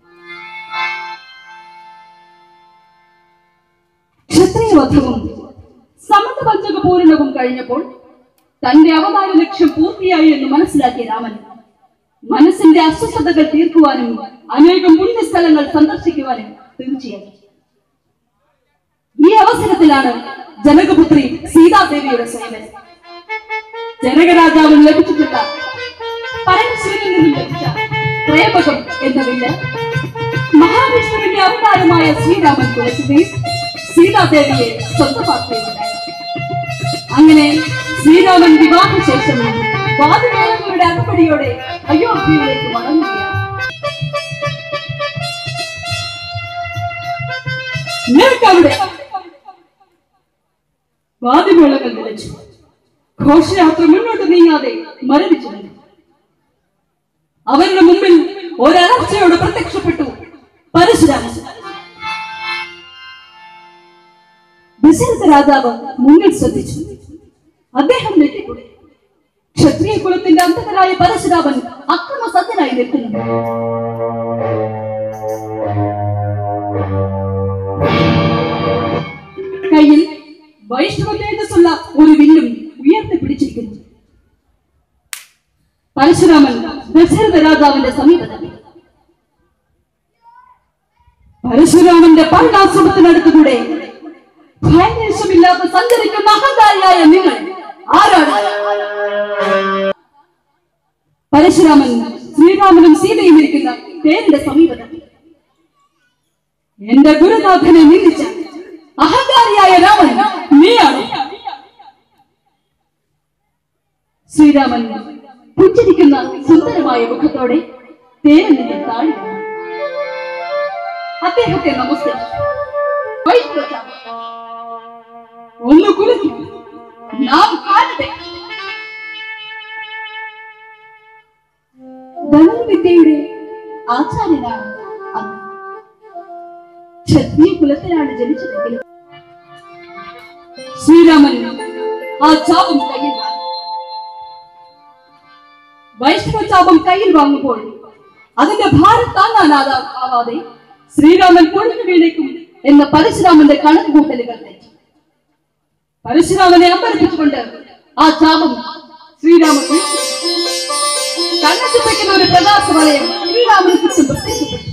ക്ഷത്രിയവധവും സമന്തപഞ്ചക പൂരണവും കഴിഞ്ഞപ്പോൾ തന്റെ അവതാര ലക്ഷ്യം പൂർത്തിയായി എന്ന് മനസ്സിലാക്കിയ രാമൻ മനസ്സിന്റെ അസ്വസ്ഥതകൾ തീർക്കുവാനും അനേകം പുണ്യസ്ഥലങ്ങൾ സന്ദർശിക്കുവാനും തീർച്ചയായി. ഈ അവസരത്തിലാണ് ജനകപുത്രി സീതാദേവിയുടെ സേവനം. ജനകരാജാവിന് ലഭിച്ചിട്ടുള്ള പരമശിവനിൽ നിന്നും ലഭിച്ച പ്രേമകം എന്ന വില്ല് മഹാവിഷ്ണുവിന്റെ അവതാരമായ ശ്രീരാമൻ തുളസിദേവ് സീതാദേവിയെ സ്വന്തമാക്കുകയുണ്ടായി. അങ്ങനെ ശ്രീരാമൻ വിവാഹശേഷം വാദിമേളങ്ങളുടെ അകമ്പടിയോടെ അയോധ്യയിലേക്ക് മടങ്ങുകയാണ്. അവിടെ വാദിമേളങ്ങൾ നിലച്ചു. ഘോഷയാത്ര മുന്നോട്ട് നീങ്ങാതെ മരവിച്ചു. അവരുടെ മുമ്പിൽ ഒരലർച്ചയോട് പ്രത്യക്ഷപ്പെട്ടു പരശുരാമൻ. ദശരഥ രാജാവ് മുന്നിൽ ശ്രദ്ധിച്ചു. അദ്ദേഹം ഞെട്ടിപ്പോയി. ക്ഷത്രിയ കുലത്തിന്റെ അന്തകനായ പരശുരാമൻ അക്രമസജ്ജനായി നിൽക്കുന്നു. കയ്യിൽ വൈഷ്ണവ തേജസ്സുള്ള ഒരു വില്ലും ഉയർത്തി പിടിച്ചിരിക്കുന്നു. പരശുരാമൻ ദശരഥ രാജാവിന്റെ സമീപത്തെത്തി. പരശുരാമന്റെ പർണാശ്രമത്തിനടുത്തുകൂടെ ഭയദേശമില്ലാതെ സഞ്ചരിക്കുന്ന അഹങ്കാരിയായ നിങ്ങൾ ആരാണ്? പരശുരാമൻ ശ്രീരാമനും സീതയും ഇരിക്കുന്ന തേരിന്റെ സമീപത്തെത്തി. എന്റെ ഗുരുനാഥനെ നിന്ദിച്ച അഹങ്കാരിയായ രാമൻ നീയാണ്. ശ്രീരാമൻ പുഞ്ചിരിക്കുന്ന സുന്ദരമായ മുഖത്തോടെ തേരിൽ നിന്ന് താഴെ അദ്ദേഹത്തെ നമസ്കരിച്ചു. ഒന്ന് കുളിക്കും, നാം കാണട്ടെ. ധനുർവിദ്യയുടെ ആചാര്യനാണ് അങ്ങ്. ക്ഷത്രിയ കുലത്തിലാണ് ജനിച്ചതെങ്കിലും ശ്രീരാമൻ ആ ചാപം കയ്യിൽ വാങ്ങി. വൈഷ്ണവ ചാപം കയ്യിൽ വാങ്ങുമ്പോൾ അതിന്റെ ഭാരം താങ്ങാനാവാതെ ശ്രീരാമൻ പൊളിഞ്ഞു വീണേക്കും എന്ന പരശുരാമന്റെ കണക്കുകൂട്ടലുകൾ തെറ്റി. പരശുരാമനെ അമ്പരപ്പിച്ചുകൊണ്ട് ആ ചാപം ശ്രീരാമൻ കണ്ണച്ചുവയ്ക്കുന്ന ഒരു പ്രകാശ വലയം ശ്രീരാമന് ചുറ്റും പ്രത്യക്ഷപ്പെട്ടു.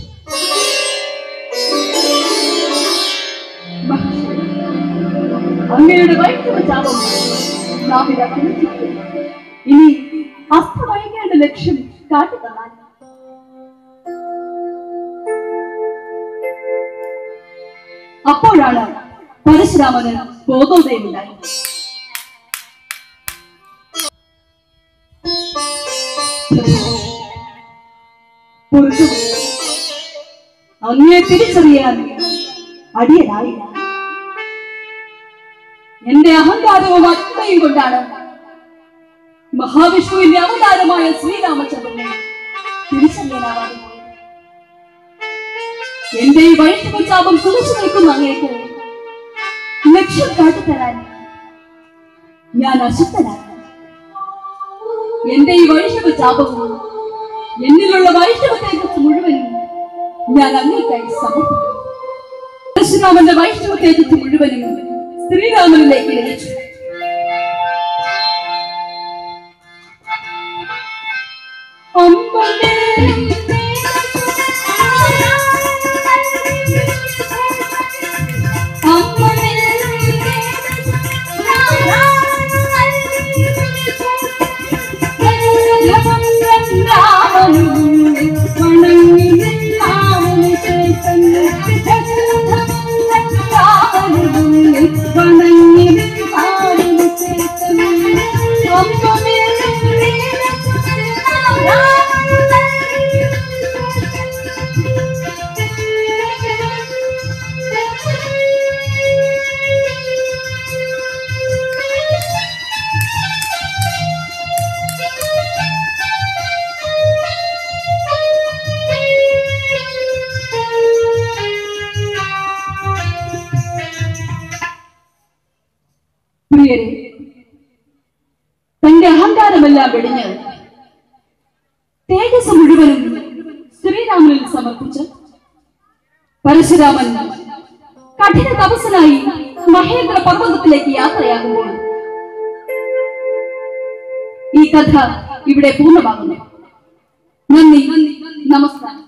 അങ്ങയുടെ വൈഷ്ണവ ചാപം നാം ഇതാ തിരിച്ചിരിക്കുന്നു. ഇനി അസ്തമയങ്ങളുടെ ലക്ഷ്യം കാട്ടിത്തന്നാൽ അപ്പോഴാണ് പരശുരാമന് ബോധോദയമുണ്ടായി. അങ്ങയെ തിരിച്ചറിയാൻ അടിയനായില്ല. എന്റെ അഹങ്കാരവും അജ്ഞതയും കൊണ്ടാണ് മഹാവിഷ്ണുവിന്റെ അവതാരമായ ശ്രീരാമചന്ദ്രനെ തിരിച്ചറിയാനാവാതെ പോയത്. എന്റെ ഈ വൈഷ്ണവ ചാപം തുളച്ചു നിൽക്കുന്ന അങ്ങേക്ക് ലക്ഷ്യം കാട്ടിത്തരാൻ ഞാൻ അശക്തനാണ്. എന്റെ ഈ വൈഷ്ണവ ചാപവും എന്നിലുള്ള വൈഷ്ണവ തേജസ് മുഴുവനും ഞാൻ അങ്ങേക്കായി സമർപ്പിക്കുന്നു. പരശുരാമന്റെ വൈഷ്ണവ തേജസ് മുഴുവനും ശ്രീരാമനിലേക്ക് ലഭിച്ചു. തന്റെ അഹങ്കാരമെല്ലാം വെടിഞ്ഞ് തേജസ് മുഴുവനും ശ്രീരാമനിൽ സമർപ്പിച്ച് പരശുരാമൻ കഠിന തപസ്സിനായി മഹേന്ദ്ര പർവ്വതത്തിലേക്ക് യാത്രയാകുമ്പോൾ ഈ കഥ ഇവിടെ പൂർണ്ണമാകുന്നു. നന്ദി, നമസ്കാരം.